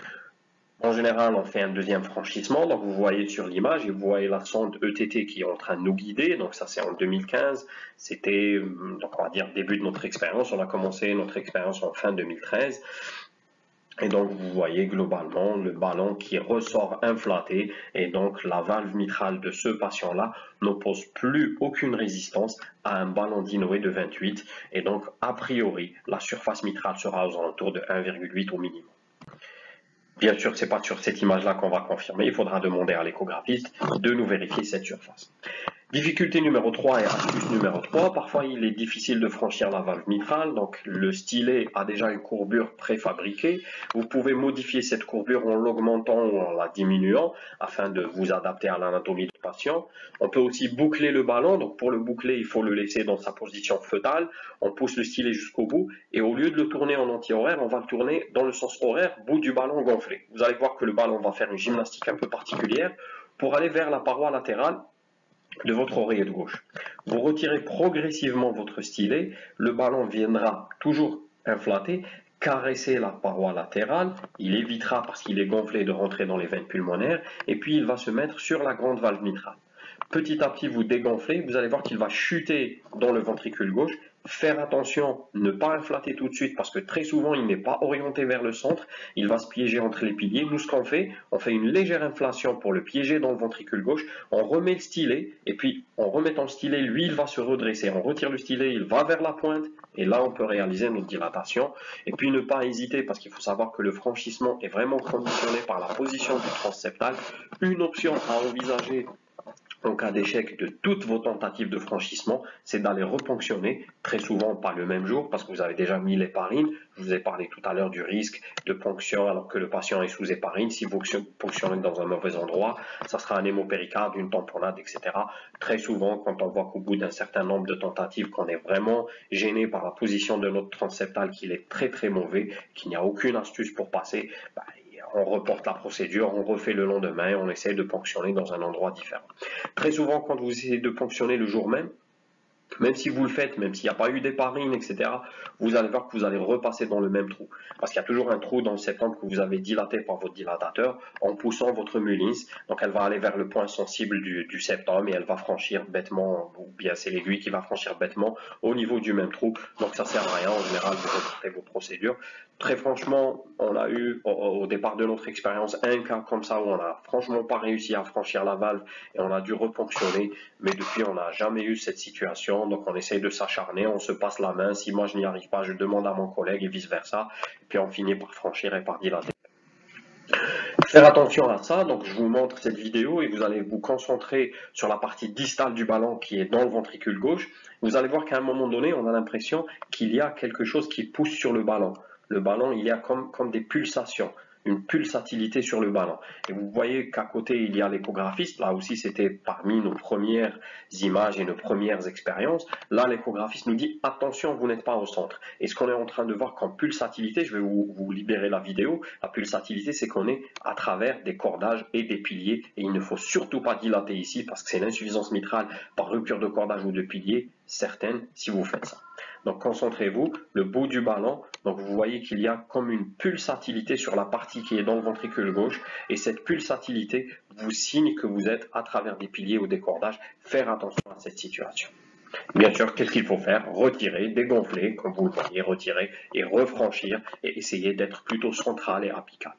En général, on fait un deuxième franchissement, donc vous voyez sur l'image, et vous voyez la sonde E T T qui est en train de nous guider, donc ça c'est en deux mille quinze, c'était, donc on va dire, début de notre expérience, on a commencé notre expérience en fin deux mille treize. Et donc, vous voyez globalement le ballon qui ressort inflaté et donc la valve mitrale de ce patient-là n'oppose plus aucune résistance à un ballon d'Inoue de vingt-huit et donc, a priori, la surface mitrale sera aux alentours de un virgule huit au minimum. Bien sûr, ce n'est pas sur cette image-là qu'on va confirmer, il faudra demander à l'échographiste de nous vérifier cette surface. Difficulté numéro trois et astuce numéro trois, parfois il est difficile de franchir la valve mitrale, donc le stylet a déjà une courbure préfabriquée. Vous pouvez modifier cette courbure en l'augmentant ou en la diminuant afin de vous adapter à l'anatomie du patient. On peut aussi boucler le ballon, donc pour le boucler il faut le laisser dans sa position fœtale, on pousse le stylet jusqu'au bout et au lieu de le tourner en anti-horaire, on va le tourner dans le sens horaire, bout du ballon gonflé. Vous allez voir que le ballon va faire une gymnastique un peu particulière pour aller vers la paroi latérale de votre oreillette gauche. Vous retirez progressivement votre stylet, le ballon viendra toujours inflater, caresser la paroi latérale, il évitera parce qu'il est gonflé de rentrer dans les veines pulmonaires et puis il va se mettre sur la grande valve mitrale. Petit à petit vous dégonflez, vous allez voir qu'il va chuter dans le ventricule gauche. Faire attention, ne pas inflater tout de suite parce que très souvent il n'est pas orienté vers le centre, il va se piéger entre les piliers. Nous ce qu'on fait, on fait une légère inflation pour le piéger dans le ventricule gauche, on remet le stylet et puis en remettant le stylet, lui il va se redresser, on retire le stylet, il va vers la pointe et là on peut réaliser notre dilatation. Et puis ne pas hésiter parce qu'il faut savoir que le franchissement est vraiment conditionné par la position du transseptal. Une option à envisager en cas d'échec de toutes vos tentatives de franchissement, c'est d'aller reponctionner, très souvent pas le même jour, parce que vous avez déjà mis l'héparine. Je vous ai parlé tout à l'heure du risque de ponction alors que le patient est sous héparine. Si vous ponctionnez dans un mauvais endroit, ça sera un hémopéricarde, une tamponnade, et cetera. Très souvent, quand on voit qu'au bout d'un certain nombre de tentatives, qu'on est vraiment gêné par la position de notre transseptal, qu'il est très très mauvais, qu'il n'y a aucune astuce pour passer, bah, on reporte la procédure, on refait le lendemain, on essaie de ponctionner dans un endroit différent. Très souvent, quand vous essayez de ponctionner le jour même, même si vous le faites, même s'il n'y a pas eu d'héparine, et cetera, vous allez voir que vous allez repasser dans le même trou. Parce qu'il y a toujours un trou dans le septum que vous avez dilaté par votre dilatateur en poussant votre mulins. Donc elle va aller vers le point sensible du, du septum et elle va franchir bêtement, ou bien c'est l'aiguille qui va franchir bêtement au niveau du même trou. Donc ça sert à rien, en général, vous reportez vos procédures. Très franchement, on a eu au, au départ de notre expérience un cas comme ça où on n'a franchement pas réussi à franchir la valve et on a dû reponctionner, mais depuis on n'a jamais eu cette situation. Donc on essaye de s'acharner, on se passe la main, si moi je n'y arrive pas, je demande à mon collègue et vice versa, et puis on finit par franchir et par dilater. Faire attention à ça, donc je vous montre cette vidéo et vous allez vous concentrer sur la partie distale du ballon qui est dans le ventricule gauche. Vous allez voir qu'à un moment donné, on a l'impression qu'il y a quelque chose qui pousse sur le ballon. Le ballon, il y a comme, comme des pulsations, une pulsatilité sur le ballon. Et vous voyez qu'à côté, il y a l'échographiste. Là aussi, c'était parmi nos premières images et nos premières expériences. Là, l'échographiste nous dit, attention, vous n'êtes pas au centre. Et ce qu'on est en train de voir comme pulsatilité, je vais vous, vous libérer la vidéo, la pulsatilité, c'est qu'on est à travers des cordages et des piliers. Et il ne faut surtout pas dilater ici parce que c'est l'insuffisance mitrale par rupture de cordage ou de pilier certaine si vous faites ça. Donc concentrez-vous, le bout du ballon, donc vous voyez qu'il y a comme une pulsatilité sur la partie qui est dans le ventricule gauche et cette pulsatilité vous signe que vous êtes à travers des piliers ou des cordages. Faire attention à cette situation. Bien sûr, qu'est-ce qu'il faut faire? Retirer, dégonfler, comme vous le voyez, retirer et refranchir et essayer d'être plutôt central et apical.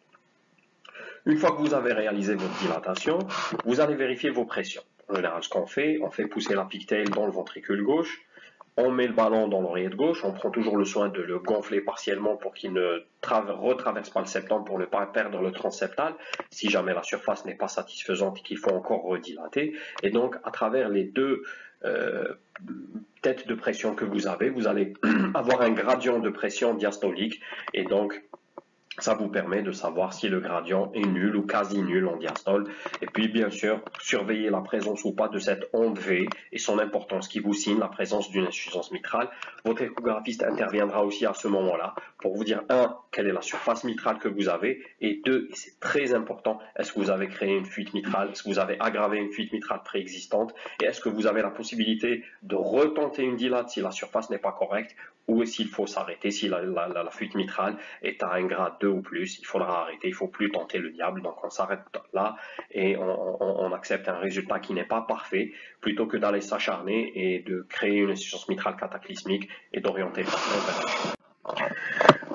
Une fois que vous avez réalisé votre dilatation, vous allez vérifier vos pressions. En général, ce qu'on fait, on fait pousser la pigtail dans le ventricule gauche, on met le ballon dans l'oreillette gauche, on prend toujours le soin de le gonfler partiellement pour qu'il ne retraverse pas le septum pour ne pas perdre le transseptal, si jamais la surface n'est pas satisfaisante et qu'il faut encore redilater. Et donc, à travers les deux euh, têtes de pression que vous avez, vous allez avoir un gradient de pression diastolique et donc ça vous permet de savoir si le gradient est nul ou quasi nul en diastole. Et puis, bien sûr, surveiller la présence ou pas de cette onde V et son importance qui vous signe la présence d'une insuffisance mitrale. Votre échographiste interviendra aussi à ce moment-là pour vous dire, un, quelle est la surface mitrale que vous avez, et deux, et c'est très important, est-ce que vous avez créé une fuite mitrale, est-ce que vous avez aggravé une fuite mitrale préexistante, et est-ce que vous avez la possibilité de retenter une dilate si la surface n'est pas correcte, ou s'il faut s'arrêter, si la, la, la, la fuite mitrale est à un grade deux ou plus, il faudra arrêter, il ne faut plus tenter le diable, donc on s'arrête là et on, on, on accepte un résultat qui n'est pas parfait, plutôt que d'aller s'acharner et de créer une insuffisance mitrale cataclysmique et d'orienter le patient vers la chute.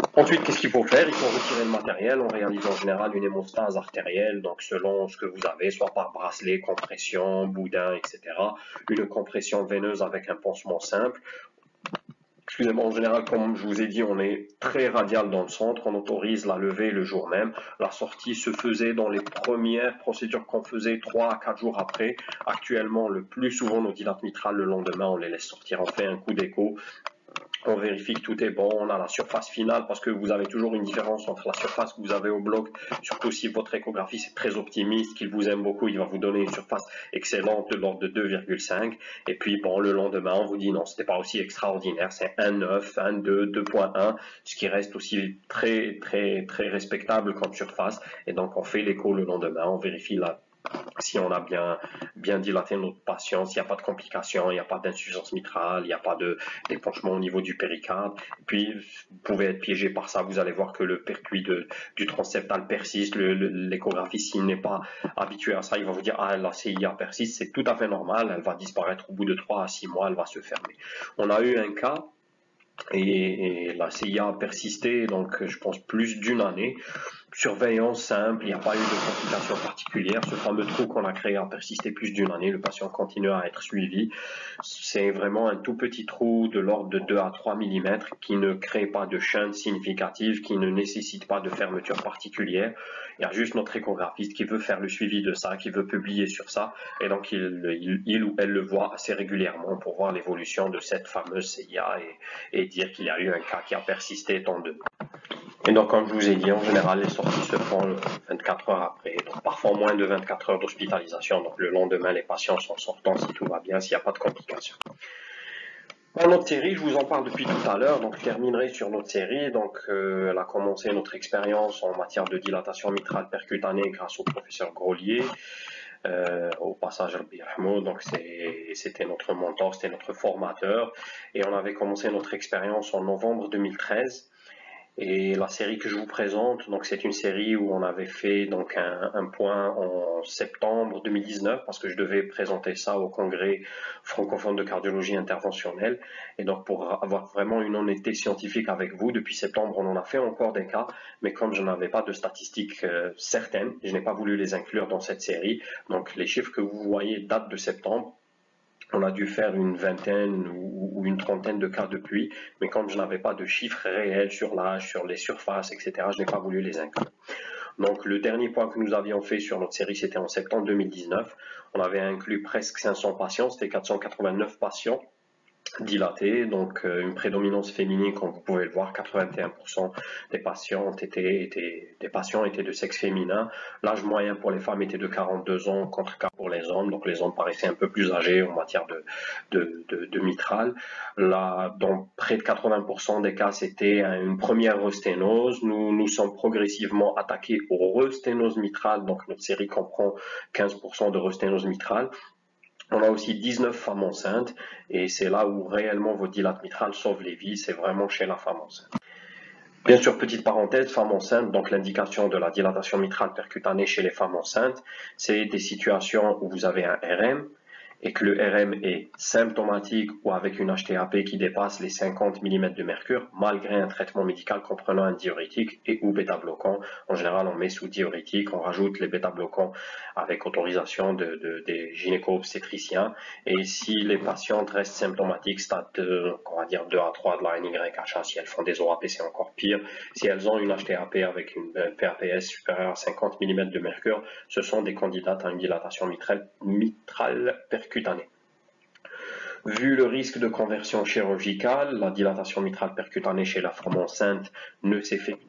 Ensuite, qu'est-ce qu'il faut faire? Il faut retirer le matériel. On réalise en général une hémostase artérielle, donc selon ce que vous avez, soit par bracelet, compression, boudin, et cetera. Une compression veineuse avec un pansement simple. Excusez-moi, en général, comme je vous ai dit, on est très radial dans le centre, on autorise la levée le jour même. La sortie se faisait dans les premières procédures qu'on faisait trois à quatre jours après. Actuellement, le plus souvent, nos dilates mitrales, le lendemain, on les laisse sortir. On fait un coup d'écho. On vérifie que tout est bon, on a la surface finale parce que vous avez toujours une différence entre la surface que vous avez au bloc, surtout si votre échographiste est très optimiste, qu'il vous aime beaucoup, il va vous donner une surface excellente de l'ordre de deux virgule cinq, et puis bon, le lendemain on vous dit non, c'était pas aussi extraordinaire, c'est un virgule neuf, un virgule deux, deux virgule un, ce qui reste aussi très très très respectable comme surface, et donc on fait l'écho le lendemain, on vérifie la si on a bien, bien dilaté notre patient, s'il n'y a pas de complications, il n'y a pas d'insuffisance mitrale, il n'y a pas de d'épanchement au niveau du péricarde. Et puis, vous pouvez être piégé par ça, vous allez voir que le percuit de, du transseptal persiste, l'échographiste, s'il n'est pas habitué à ça, il va vous dire, ah, la C I A persiste, c'est tout à fait normal, elle va disparaître au bout de trois à six mois, elle va se fermer. On a eu un cas, et, et la C I A a persisté, donc je pense plus d'une année. Surveillance simple, il n'y a pas eu de complications particulières. Ce fameux trou qu'on a créé a persisté plus d'une année. Le patient continue à être suivi. C'est vraiment un tout petit trou de l'ordre de deux à trois millimètres qui ne crée pas de chaîne significative, qui ne nécessite pas de fermeture particulière. Il y a juste notre échographiste qui veut faire le suivi de ça, qui veut publier sur ça. Et donc, il, il, il ou elle le voit assez régulièrement pour voir l'évolution de cette fameuse C I A et, et dire qu'il y a eu un cas qui a persisté tant de... Et donc, comme je vous ai dit, en général, les sorties se font vingt-quatre heures après, donc parfois moins de vingt-quatre heures d'hospitalisation. Donc, le lendemain, les patients sont sortants si tout va bien, s'il n'y a pas de complications. Pour notre série, je vous en parle depuis tout à l'heure, donc je terminerai sur notre série. Donc, euh, elle a commencé notre expérience en matière de dilatation mitrale percutanée grâce au professeur Grolier. Euh, au passage, donc c'était notre mentor, c'était notre formateur. Et on avait commencé notre expérience en novembre deux mille treize. Et la série que je vous présente, donc c'est une série où on avait fait donc un, un point en septembre deux mille dix-neuf parce que je devais présenter ça au congrès francophone de cardiologie interventionnelle. Et donc pour avoir vraiment une honnêteté scientifique avec vous, depuis septembre on en a fait encore des cas, mais comme je n'avais pas de statistiques euh, certaines, je n'ai pas voulu les inclure dans cette série. Donc les chiffres que vous voyez datent de septembre. On a dû faire une vingtaine ou une trentaine de cas depuis, mais comme je n'avais pas de chiffres réels sur l'âge, sur les surfaces, et cetera, je n'ai pas voulu les inclure. Donc le dernier point que nous avions fait sur notre série, c'était en septembre deux mille dix-neuf. On avait inclus presque cinq cents patients, c'était quatre cent quatre-vingt-neuf patients dilatée, donc euh, une prédominance féminine, comme vous pouvez le voir, quatre-vingt-un pour cent des patients étaient, étaient, des patients étaient de sexe féminin. L'âge moyen pour les femmes était de quarante-deux ans, contre cas pour les hommes, donc les hommes paraissaient un peu plus âgés en matière de, de, de, de mitral. Là, dans près de quatre-vingts pour cent des cas, c'était une première resténose. Nous nous sommes progressivement attaqués aux resténoses mitrales, donc notre série comprend quinze pour cent de resténose mitrale. On a aussi dix-neuf femmes enceintes et c'est là où réellement vos dilates mitrales sauvent les vies, c'est vraiment chez la femme enceinte. Bien sûr, petite parenthèse, femme enceinte, donc l'indication de la dilatation mitrale percutanée chez les femmes enceintes, c'est des situations où vous avez un R M et que le R M est symptomatique ou avec une H T A P qui dépasse les cinquante millimètres de mercure, malgré un traitement médical comprenant un diurétique et ou bêta-bloquant. En général, on met sous diurétique, on rajoute les bêta-bloquants avec autorisation de, de, des gynéco-obstétriciens. Et si les patientes restent symptomatiques, stade deux, on va dire deux à trois de la N Y H A, si elles font des O A P, c'est encore pire. Si elles ont une H T A P avec une P A P S supérieure à cinquante millimètres de mercure, ce sont des candidates à une dilatation mitrale, mitrale percutanée. Vu le risque de conversion chirurgicale, la dilatation mitrale percutanée chez la femme enceinte ne s'effectue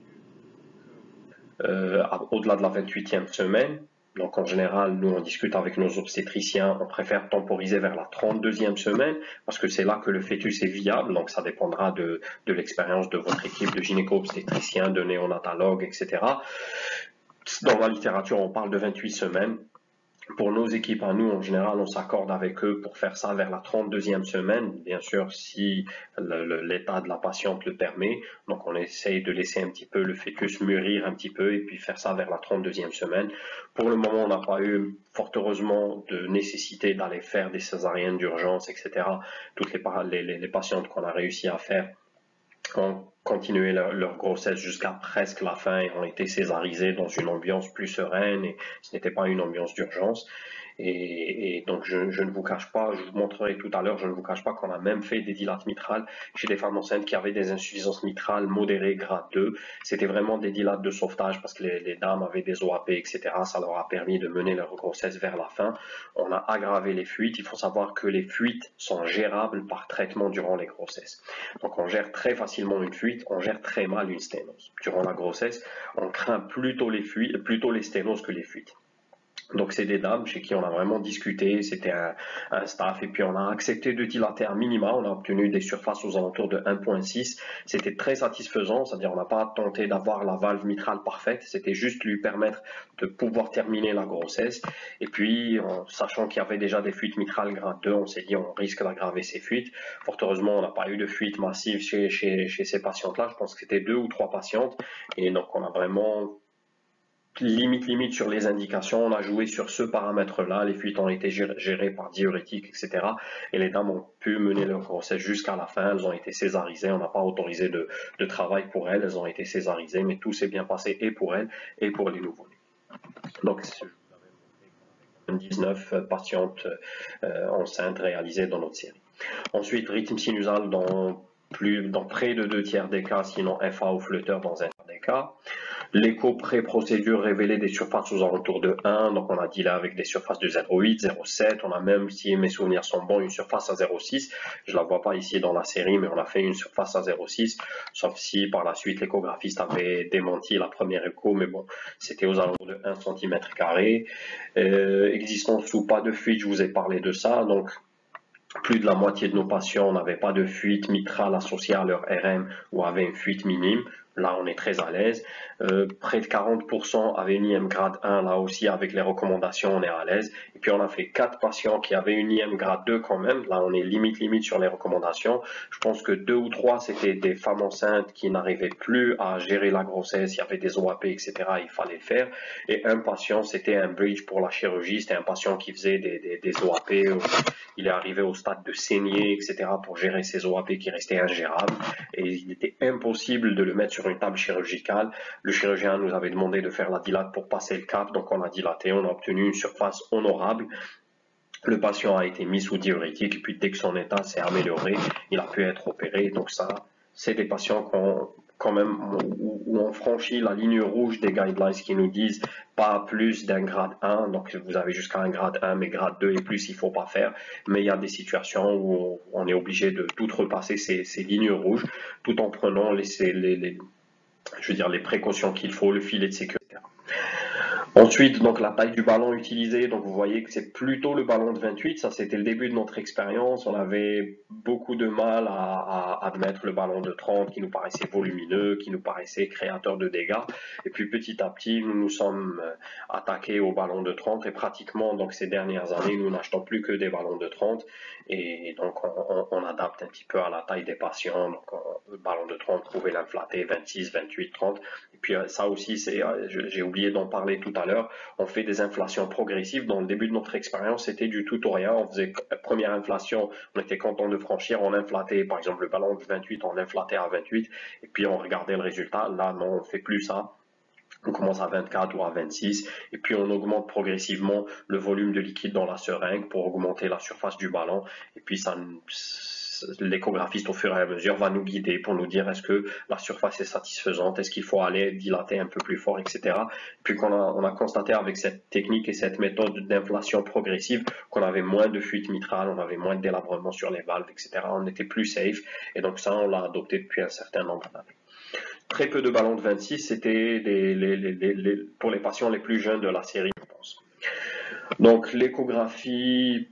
euh, au-delà de la vingt-huitième semaine. Donc en général, nous on discute avec nos obstétriciens, on préfère temporiser vers la trente-deuxième semaine parce que c'est là que le fœtus est viable, donc ça dépendra de, de l'expérience de votre équipe de gynéco-obstétriciens, de néonatologues, et cetera. Dans la littérature, on parle de vingt-huit semaines. Pour nos équipes à nous, en général, on s'accorde avec eux pour faire ça vers la trente-deuxième semaine, bien sûr si l'état de la patiente le permet. Donc on essaye de laisser un petit peu le fœtus mûrir un petit peu et puis faire ça vers la trente-deuxième semaine. Pour le moment, on n'a pas eu, fort heureusement, de nécessité d'aller faire des césariennes d'urgence, et cetera. Toutes les, les, les patientes qu'on a réussi à faire ont continué leur, leur grossesse jusqu'à presque la fin et ont été césarisés dans une ambiance plus sereine et ce n'était pas une ambiance d'urgence. Et, et donc je, je ne vous cache pas, je vous montrerai tout à l'heure, je ne vous cache pas qu'on a même fait des dilates mitrales chez des femmes enceintes qui avaient des insuffisances mitrales modérées grade deux. C'était vraiment des dilates de sauvetage parce que les, les dames avaient des O A P, et cetera. Ça leur a permis de mener leur grossesse vers la fin. On a aggravé les fuites. Il faut savoir que les fuites sont gérables par traitement durant les grossesses. Donc on gère très facilement une fuite, on gère très mal une sténose. Durant la grossesse, on craint plutôt les fuites, plutôt les sténoses que les fuites. Donc c'est des dames chez qui on a vraiment discuté, c'était un, un staff et puis on a accepté de dilater un minima, on a obtenu des surfaces aux alentours de un virgule six, c'était très satisfaisant, c'est-à-dire on n'a pas tenté d'avoir la valve mitrale parfaite, c'était juste lui permettre de pouvoir terminer la grossesse et puis en sachant qu'il y avait déjà des fuites mitrales grade deux, on s'est dit on risque d'aggraver ces fuites. Fort heureusement on n'a pas eu de fuite massive chez, chez, chez ces patientes-là, je pense que c'était deux ou trois patientes et donc on a vraiment limite limite sur les indications, on a joué sur ce paramètre-là, les fuites ont été gérées par diurétique, et cetera. Et les dames ont pu mener leur grossesse jusqu'à la fin, elles ont été césarisées, on n'a pas autorisé de, de travail pour elles, elles ont été césarisées, mais tout s'est bien passé et pour elles et pour les nouveau-nés. Donc, dix-neuf patientes euh, enceintes réalisées dans notre série. Ensuite, rythme sinusal dans, plus, dans près de deux tiers des cas, sinon F A ou flotteur dans un tiers des cas. L'écho pré-procédure révélait des surfaces aux alentours de un, donc on a dit là avec des surfaces de zéro virgule huit, zéro virgule sept, on a même, si mes souvenirs sont bons, une surface à zéro virgule six, je la vois pas ici dans la série, mais on a fait une surface à zéro virgule six, sauf si par la suite l'échographiste avait démenti la première écho, mais bon, c'était aux alentours de un centimètre carré. Euh, existence ou pas de fuite, je vous ai parlé de ça, donc plus de la moitié de nos patients n'avaient pas de fuite mitrale associée à leur R M ou avaient une fuite minime. Là, on est très à l'aise. Euh, près de quarante pour cent avaient une I M grade un. Là aussi, avec les recommandations, on est à l'aise. Et puis, on a fait quatre patients qui avaient une I M grade deux quand même. Là, on est limite, limite sur les recommandations. Je pense que deux ou trois, c'était des femmes enceintes qui n'arrivaient plus à gérer la grossesse. Il y avait des O A P, et cetera. Il fallait le faire. Et un patient, c'était un bridge pour la chirurgie. C'était un patient qui faisait des, des, des O A P. Il est arrivé au stade de saignée, et cetera pour gérer ses O A P qui restaient ingérables. Et il était impossible de le mettre sur une table chirurgicale. Le chirurgien nous avait demandé de faire la dilate pour passer le cap. Donc on a dilaté, on a obtenu une surface honorable. Le patient a été mis sous diurétique et puis dès que son état s'est amélioré, il a pu être opéré. Donc ça, c'est des patients qu'on quand même où, où on franchit la ligne rouge des guidelines qui nous disent pas plus d'un grade un, donc vous avez jusqu'à un grade un, mais grade deux et plus il faut pas faire, mais il y a des situations où on est obligé de tout repasser ces, ces lignes rouges tout en prenant les, les, les, je veux dire, les précautions qu'il faut, le filet de sécurité. Ensuite, donc la taille du ballon utilisé, donc vous voyez que c'est plutôt le ballon de vingt-huit, ça c'était le début de notre expérience, on avait beaucoup de mal à, à admettre le ballon de trente qui nous paraissait volumineux, qui nous paraissait créateur de dégâts, et puis petit à petit nous nous sommes attaqués au ballon de trente et pratiquement donc ces dernières années nous n'achetons plus que des ballons de trente et donc on, on, on adapte un petit peu à la taille des patients, donc on, le ballon de trente, vous pouvez l'inflater vingt-six, vingt-huit, trente, et puis ça aussi c'est, j'ai oublié d'en parler tout à l'heure, on fait des inflations progressives. Dans le début de notre expérience, c'était du tout ou rien. On faisait première inflation, on était content de franchir, on inflatait, par exemple, le ballon de vingt-huit, on inflatait à vingt-huit, et puis on regardait le résultat. Là, non, on ne fait plus ça. On commence à vingt-quatre ou à vingt-six, et puis on augmente progressivement le volume de liquide dans la seringue pour augmenter la surface du ballon, et puis ça, l'échographiste au fur et à mesure va nous guider pour nous dire est-ce que la surface est satisfaisante, est-ce qu'il faut aller dilater un peu plus fort, et cetera. Puis qu'on a, on a constaté avec cette technique et cette méthode d'inflation progressive qu'on avait moins de fuite mitrale, on avait moins de délabrement sur les valves, et cetera. On était plus safe, et donc ça on l'a adopté depuis un certain nombre d'années. Très peu de ballons de vingt-six, c'était les, les, les, les, pour les patients les plus jeunes de la série, je pense. Donc l'échographie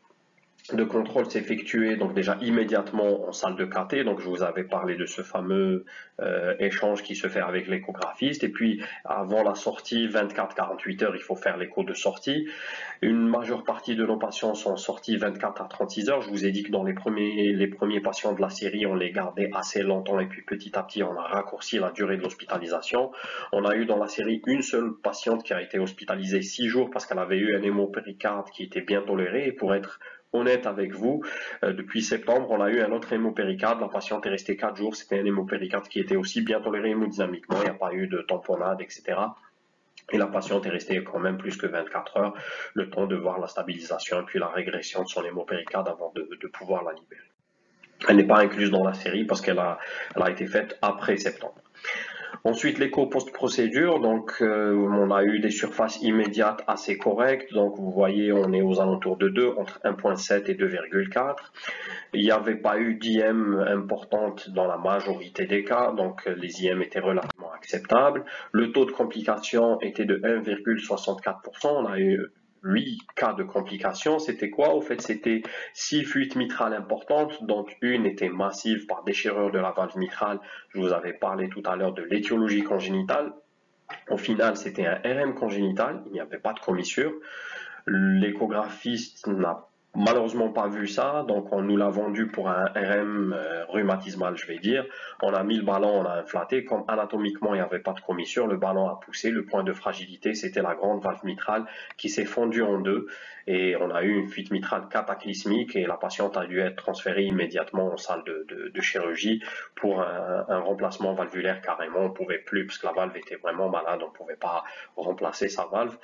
de contrôle s'effectuait donc déjà immédiatement en salle de K T, donc je vous avais parlé de ce fameux euh, échange qui se fait avec l'échographiste, et puis avant la sortie, vingt-quatre à quarante-huit heures, il faut faire l'écho de sortie. Une majeure partie de nos patients sont sortis vingt-quatre à trente-six heures, je vous ai dit que dans les premiers, les premiers patients de la série, on les gardait assez longtemps, et puis petit à petit, on a raccourci la durée de l'hospitalisation. On a eu dans la série une seule patiente qui a été hospitalisée six jours parce qu'elle avait eu un hémopéricarde qui était bien toléré, et pour être honnête avec vous, euh, depuis septembre, on a eu un autre hémopéricarde. La patiente est restée quatre jours. C'était un hémopéricarde qui était aussi bien toléré hémodynamiquement. Il n'y a pas eu de tamponnade, et cetera. Et la patiente est restée quand même plus que vingt-quatre heures, le temps de voir la stabilisation et puis la régression de son hémopéricarde avant de, de pouvoir la libérer. Elle n'est pas incluse dans la série parce qu'elle a, elle a été faite après septembre. Ensuite, l'écho post-procédure, donc euh, on a eu des surfaces immédiates assez correctes, donc vous voyez on est aux alentours de deux, entre un virgule sept et deux virgule quatre. Il n'y avait pas eu d'I M importante dans la majorité des cas, donc les I M étaient relativement acceptables. Le taux de complication était de un virgule soixante-quatre pour cent, on a eu huit cas de complications. C'était quoi? Au fait, c'était six fuites mitrales importantes, dont une était massive par déchirure de la valve mitrale. Je vous avais parlé tout à l'heure de l'étiologie congénitale. Au final, c'était un R M congénital, il n'y avait pas de commissure. L'échographiste n'a malheureusement pas vu ça, donc on nous l'a vendu pour un R M euh, rhumatismal, je vais dire. On a mis le ballon, on a inflaté, comme anatomiquement il n'y avait pas de commissure, le ballon a poussé, le point de fragilité c'était la grande valve mitrale qui s'est fondue en deux et on a eu une fuite mitrale cataclysmique et la patiente a dû être transférée immédiatement en salle de, de, de chirurgie pour un, un remplacement valvulaire carrément. On ne pouvait plus, parce que la valve était vraiment malade, on ne pouvait pas remplacer sa valve.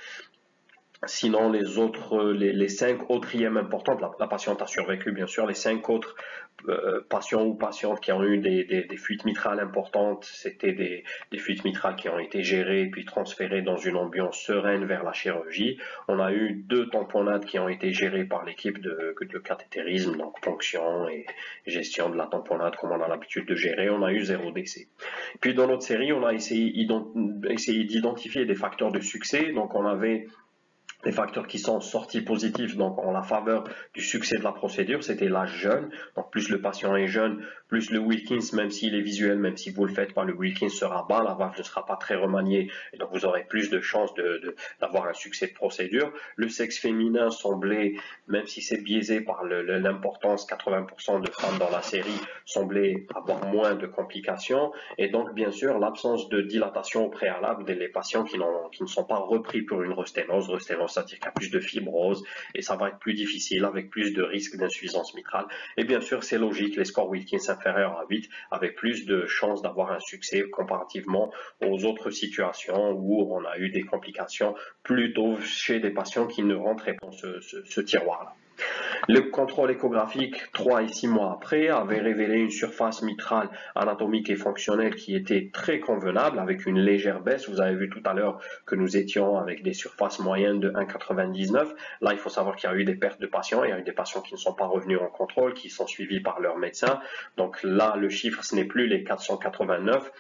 Sinon, les autres, les, les cinq autres I M importantes, la, la patiente a survécu bien sûr, les cinq autres euh, patients ou patientes qui ont eu des, des, des fuites mitrales importantes, c'était des, des fuites mitrales qui ont été gérées puis transférées dans une ambiance sereine vers la chirurgie. On a eu deux tamponnades qui ont été gérées par l'équipe de, de cathétérisme, donc ponction et gestion de la tamponnade comme on a l'habitude de gérer. On a eu zéro décès. Puis dans notre série, on a essayé, essayé d'identifier des facteurs de succès. Donc on avait les facteurs qui sont sortis positifs, donc en la faveur du succès de la procédure, c'était l'âge jeune. Donc plus le patient est jeune, plus le Wilkins, même s'il est visuel, même si vous le faites pas, le Wilkins sera bas, la valve ne sera pas très remaniée, et donc vous aurez plus de chances de, de, d'avoir un succès de procédure. Le sexe féminin semblait, même si c'est biaisé par l'importance, quatre-vingts pour cent de femmes dans la série semblait avoir moins de complications, et donc bien sûr l'absence de dilatation au préalable des patients qui, qui ne sont pas repris pour une resténose, resténose c'est-à-dire qu'il y a plus de fibrose et ça va être plus difficile avec plus de risque d'insuffisance mitrale. Et bien sûr, c'est logique, les scores Wilkins inférieurs à huit avec plus de chances d'avoir un succès comparativement aux autres situations où on a eu des complications plutôt chez des patients qui ne rentraient pas dans ce, ce, ce tiroir-là. Le contrôle échographique trois et six mois après avait révélé une surface mitrale anatomique et fonctionnelle qui était très convenable avec une légère baisse. Vous avez vu tout à l'heure que nous étions avec des surfaces moyennes de un virgule quatre-vingt-dix-neuf. Là, il faut savoir qu'il y a eu des pertes de patients. Il y a eu des patients qui ne sont pas revenus en contrôle, qui sont suivis par leur médecin. Donc là, le chiffre, ce n'est plus les quatre cent quatre-vingt-neuf.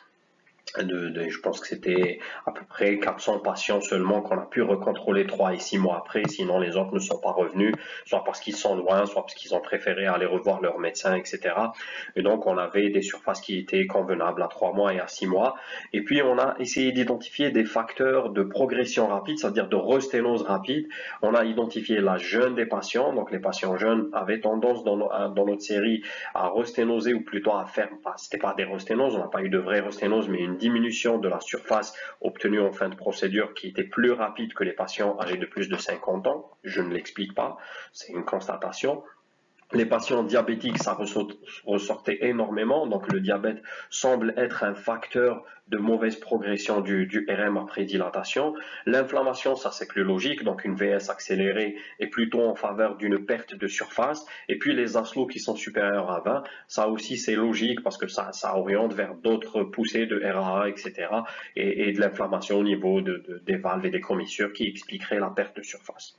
De, de, je pense que c'était à peu près quatre cents patients seulement qu'on a pu recontrôler trois et six mois après, sinon les autres ne sont pas revenus, soit parce qu'ils sont loin, soit parce qu'ils ont préféré aller revoir leur médecin, et cetera. Et donc on avait des surfaces qui étaient convenables à trois mois et à six mois. Et puis on a essayé d'identifier des facteurs de progression rapide, c'est-à-dire de resténose rapide. On a identifié la jeune des patients, donc les patients jeunes avaient tendance dans, dans notre série à resténoser ou plutôt à faire, c'était pas des resténoses, on n'a pas eu de vraies resténoses, mais une diminution de la surface obtenue en fin de procédure qui était plus rapide que les patients âgés de plus de cinquante ans. Je ne l'explique pas, c'est une constatation. Les patients diabétiques, ça ressortait énormément, donc le diabète semble être un facteur de mauvaise progression du, du R M après dilatation. L'inflammation, ça c'est plus logique, donc une V S accélérée est plutôt en faveur d'une perte de surface. Et puis les aslos qui sont supérieurs à vingt, ça aussi c'est logique parce que ça, ça oriente vers d'autres poussées de R A A, et cetera. Et, et de l'inflammation au niveau de, de, des valves et des commissures qui expliquerait la perte de surface.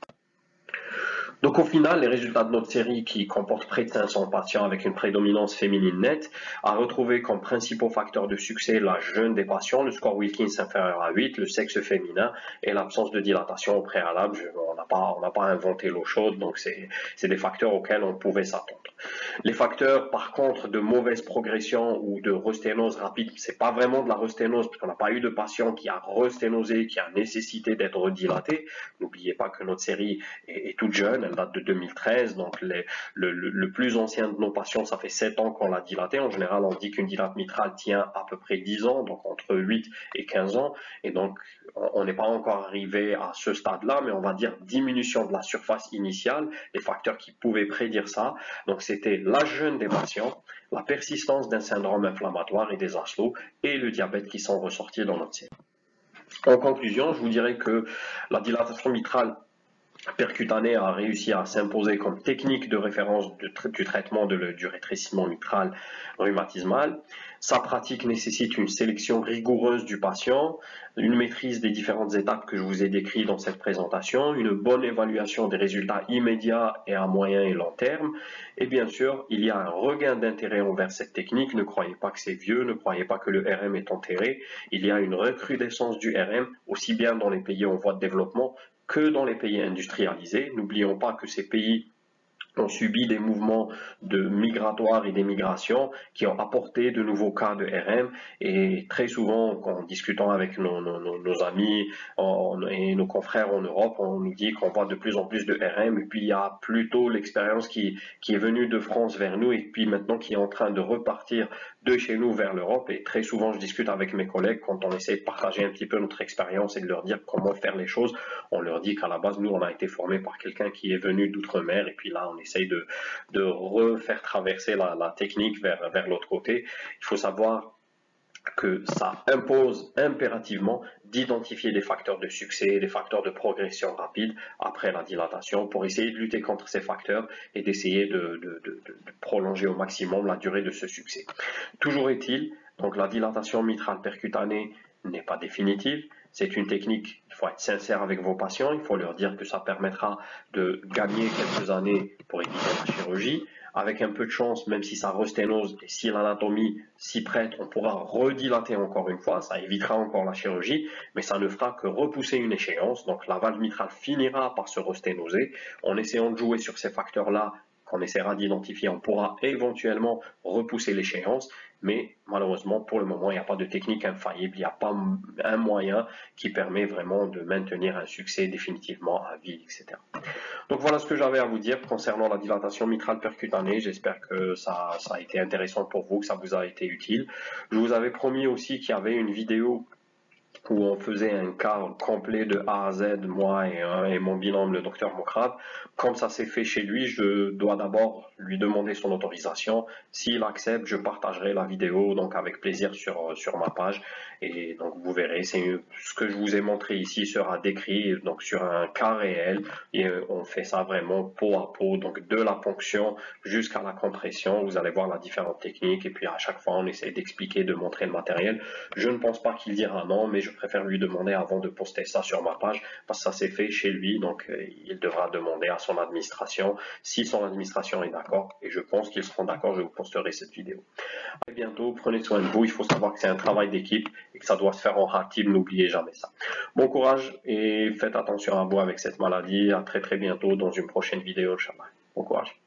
Donc au final, les résultats de notre série qui comporte près de cinq cents patients avec une prédominance féminine nette a retrouvé comme principaux facteurs de succès l'âge jeune des patients, le score Wilkins inférieur à huit, le sexe féminin et l'absence de dilatation au préalable. Je, on n'a pas, on n'a pas inventé l'eau chaude, donc c'est des facteurs auxquels on pouvait s'attendre. Les facteurs par contre de mauvaise progression ou de resténose rapide, c'est pas vraiment de la resténose parce qu'on n'a pas eu de patient qui a resténosé, qui a nécessité d'être redilaté. N'oubliez pas que notre série est, est toute jeune, elle date de deux mille treize, donc les, le, le, le plus ancien de nos patients, ça fait sept ans qu'on l'a dilaté. En général, on dit qu'une dilate mitrale tient à peu près dix ans, donc entre huit et quinze ans, et donc on n'est pas encore arrivé à ce stade-là, mais on va dire diminution de la surface initiale, les facteurs qui pouvaient prédire ça. Donc c'était l'âge jeune des patients, la persistance d'un syndrome inflammatoire et des A S L O, et le diabète qui sont ressortis dans notre série. En conclusion, je vous dirais que la dilatation mitrale percutanée a réussi à s'imposer comme technique de référence du, tra du traitement de le, du rétrécissement mitral rhumatismal. Sa pratique nécessite une sélection rigoureuse du patient, une maîtrise des différentes étapes que je vous ai décrites dans cette présentation, une bonne évaluation des résultats immédiats et à moyen et long terme. Et bien sûr, il y a un regain d'intérêt envers cette technique. Ne croyez pas que c'est vieux, ne croyez pas que le R M est enterré. Il y a une recrudescence du R M, aussi bien dans les pays en voie de développement que dans les pays industrialisés. N'oublions pas que ces pays ont subi des mouvements de migratoires et d'émigration qui ont apporté de nouveaux cas de R M, et très souvent, en discutant avec nos, nos, nos amis en, et nos confrères en Europe, on nous dit qu'on voit de plus en plus de R M, et puis il y a plutôt l'expérience qui, qui est venue de France vers nous, et puis maintenant qui est en train de repartir de chez nous vers l'Europe. Et très souvent, je discute avec mes collègues quand on essaie de partager un petit peu notre expérience et de leur dire comment faire les choses. On leur dit qu'à la base, nous, on a été formés par quelqu'un qui est venu d'outre-mer, et puis là, on essaye de, de refaire traverser la, la technique vers, vers l'autre côté. Il faut savoir que ça impose impérativement d'identifier des facteurs de succès, des facteurs de progression rapide après la dilatation pour essayer de lutter contre ces facteurs et d'essayer de, de, de, de prolonger au maximum la durée de ce succès. Toujours est-il, donc la dilatation mitrale percutanée n'est pas définitive. C'est une technique, il faut être sincère avec vos patients, il faut leur dire que ça permettra de gagner quelques années pour éviter la chirurgie. Avec un peu de chance, même si ça resténose et si l'anatomie s'y prête, on pourra redilater encore une fois, ça évitera encore la chirurgie, mais ça ne fera que repousser une échéance. Donc la valve mitrale finira par se resténoser. En essayant de jouer sur ces facteurs-là, qu'on essaiera d'identifier, on pourra éventuellement repousser l'échéance, mais malheureusement, pour le moment, il n'y a pas de technique infaillible, il n'y a pas un moyen qui permet vraiment de maintenir un succès définitivement à vie, et cetera. Donc voilà ce que j'avais à vous dire concernant la dilatation mitrale percutanée. J'espère que ça, ça a été intéressant pour vous, que ça vous a été utile. Je vous avais promis aussi qu'il y avait une vidéo où on faisait un cas complet de A à Z, moi et, euh, et mon binôme, le docteur Mokrab. Comme ça s'est fait chez lui, je dois d'abord lui demander son autorisation. S'il accepte, je partagerai la vidéo donc avec plaisir sur, sur ma page. Et donc vous verrez, c'est ce que je vous ai montré ici sera décrit donc sur un cas réel. Et on fait ça vraiment peau à peau, donc de la ponction jusqu'à la compression. Vous allez voir la différente technique. Et puis à chaque fois, on essaie d'expliquer, de montrer le matériel. Je ne pense pas qu'il dira non, mais je préfère lui demander avant de poster ça sur ma page, parce que ça s'est fait chez lui, donc euh, il devra demander à son administration, si son administration est d'accord, et je pense qu'ils seront d'accord, je vous posterai cette vidéo. À très bientôt, prenez soin de vous, il faut savoir que c'est un travail d'équipe, et que ça doit se faire en hard team, n'oubliez jamais ça. Bon courage, et faites attention à vous avec cette maladie, à très très bientôt dans une prochaine vidéo, Inch'Allah. Bon courage.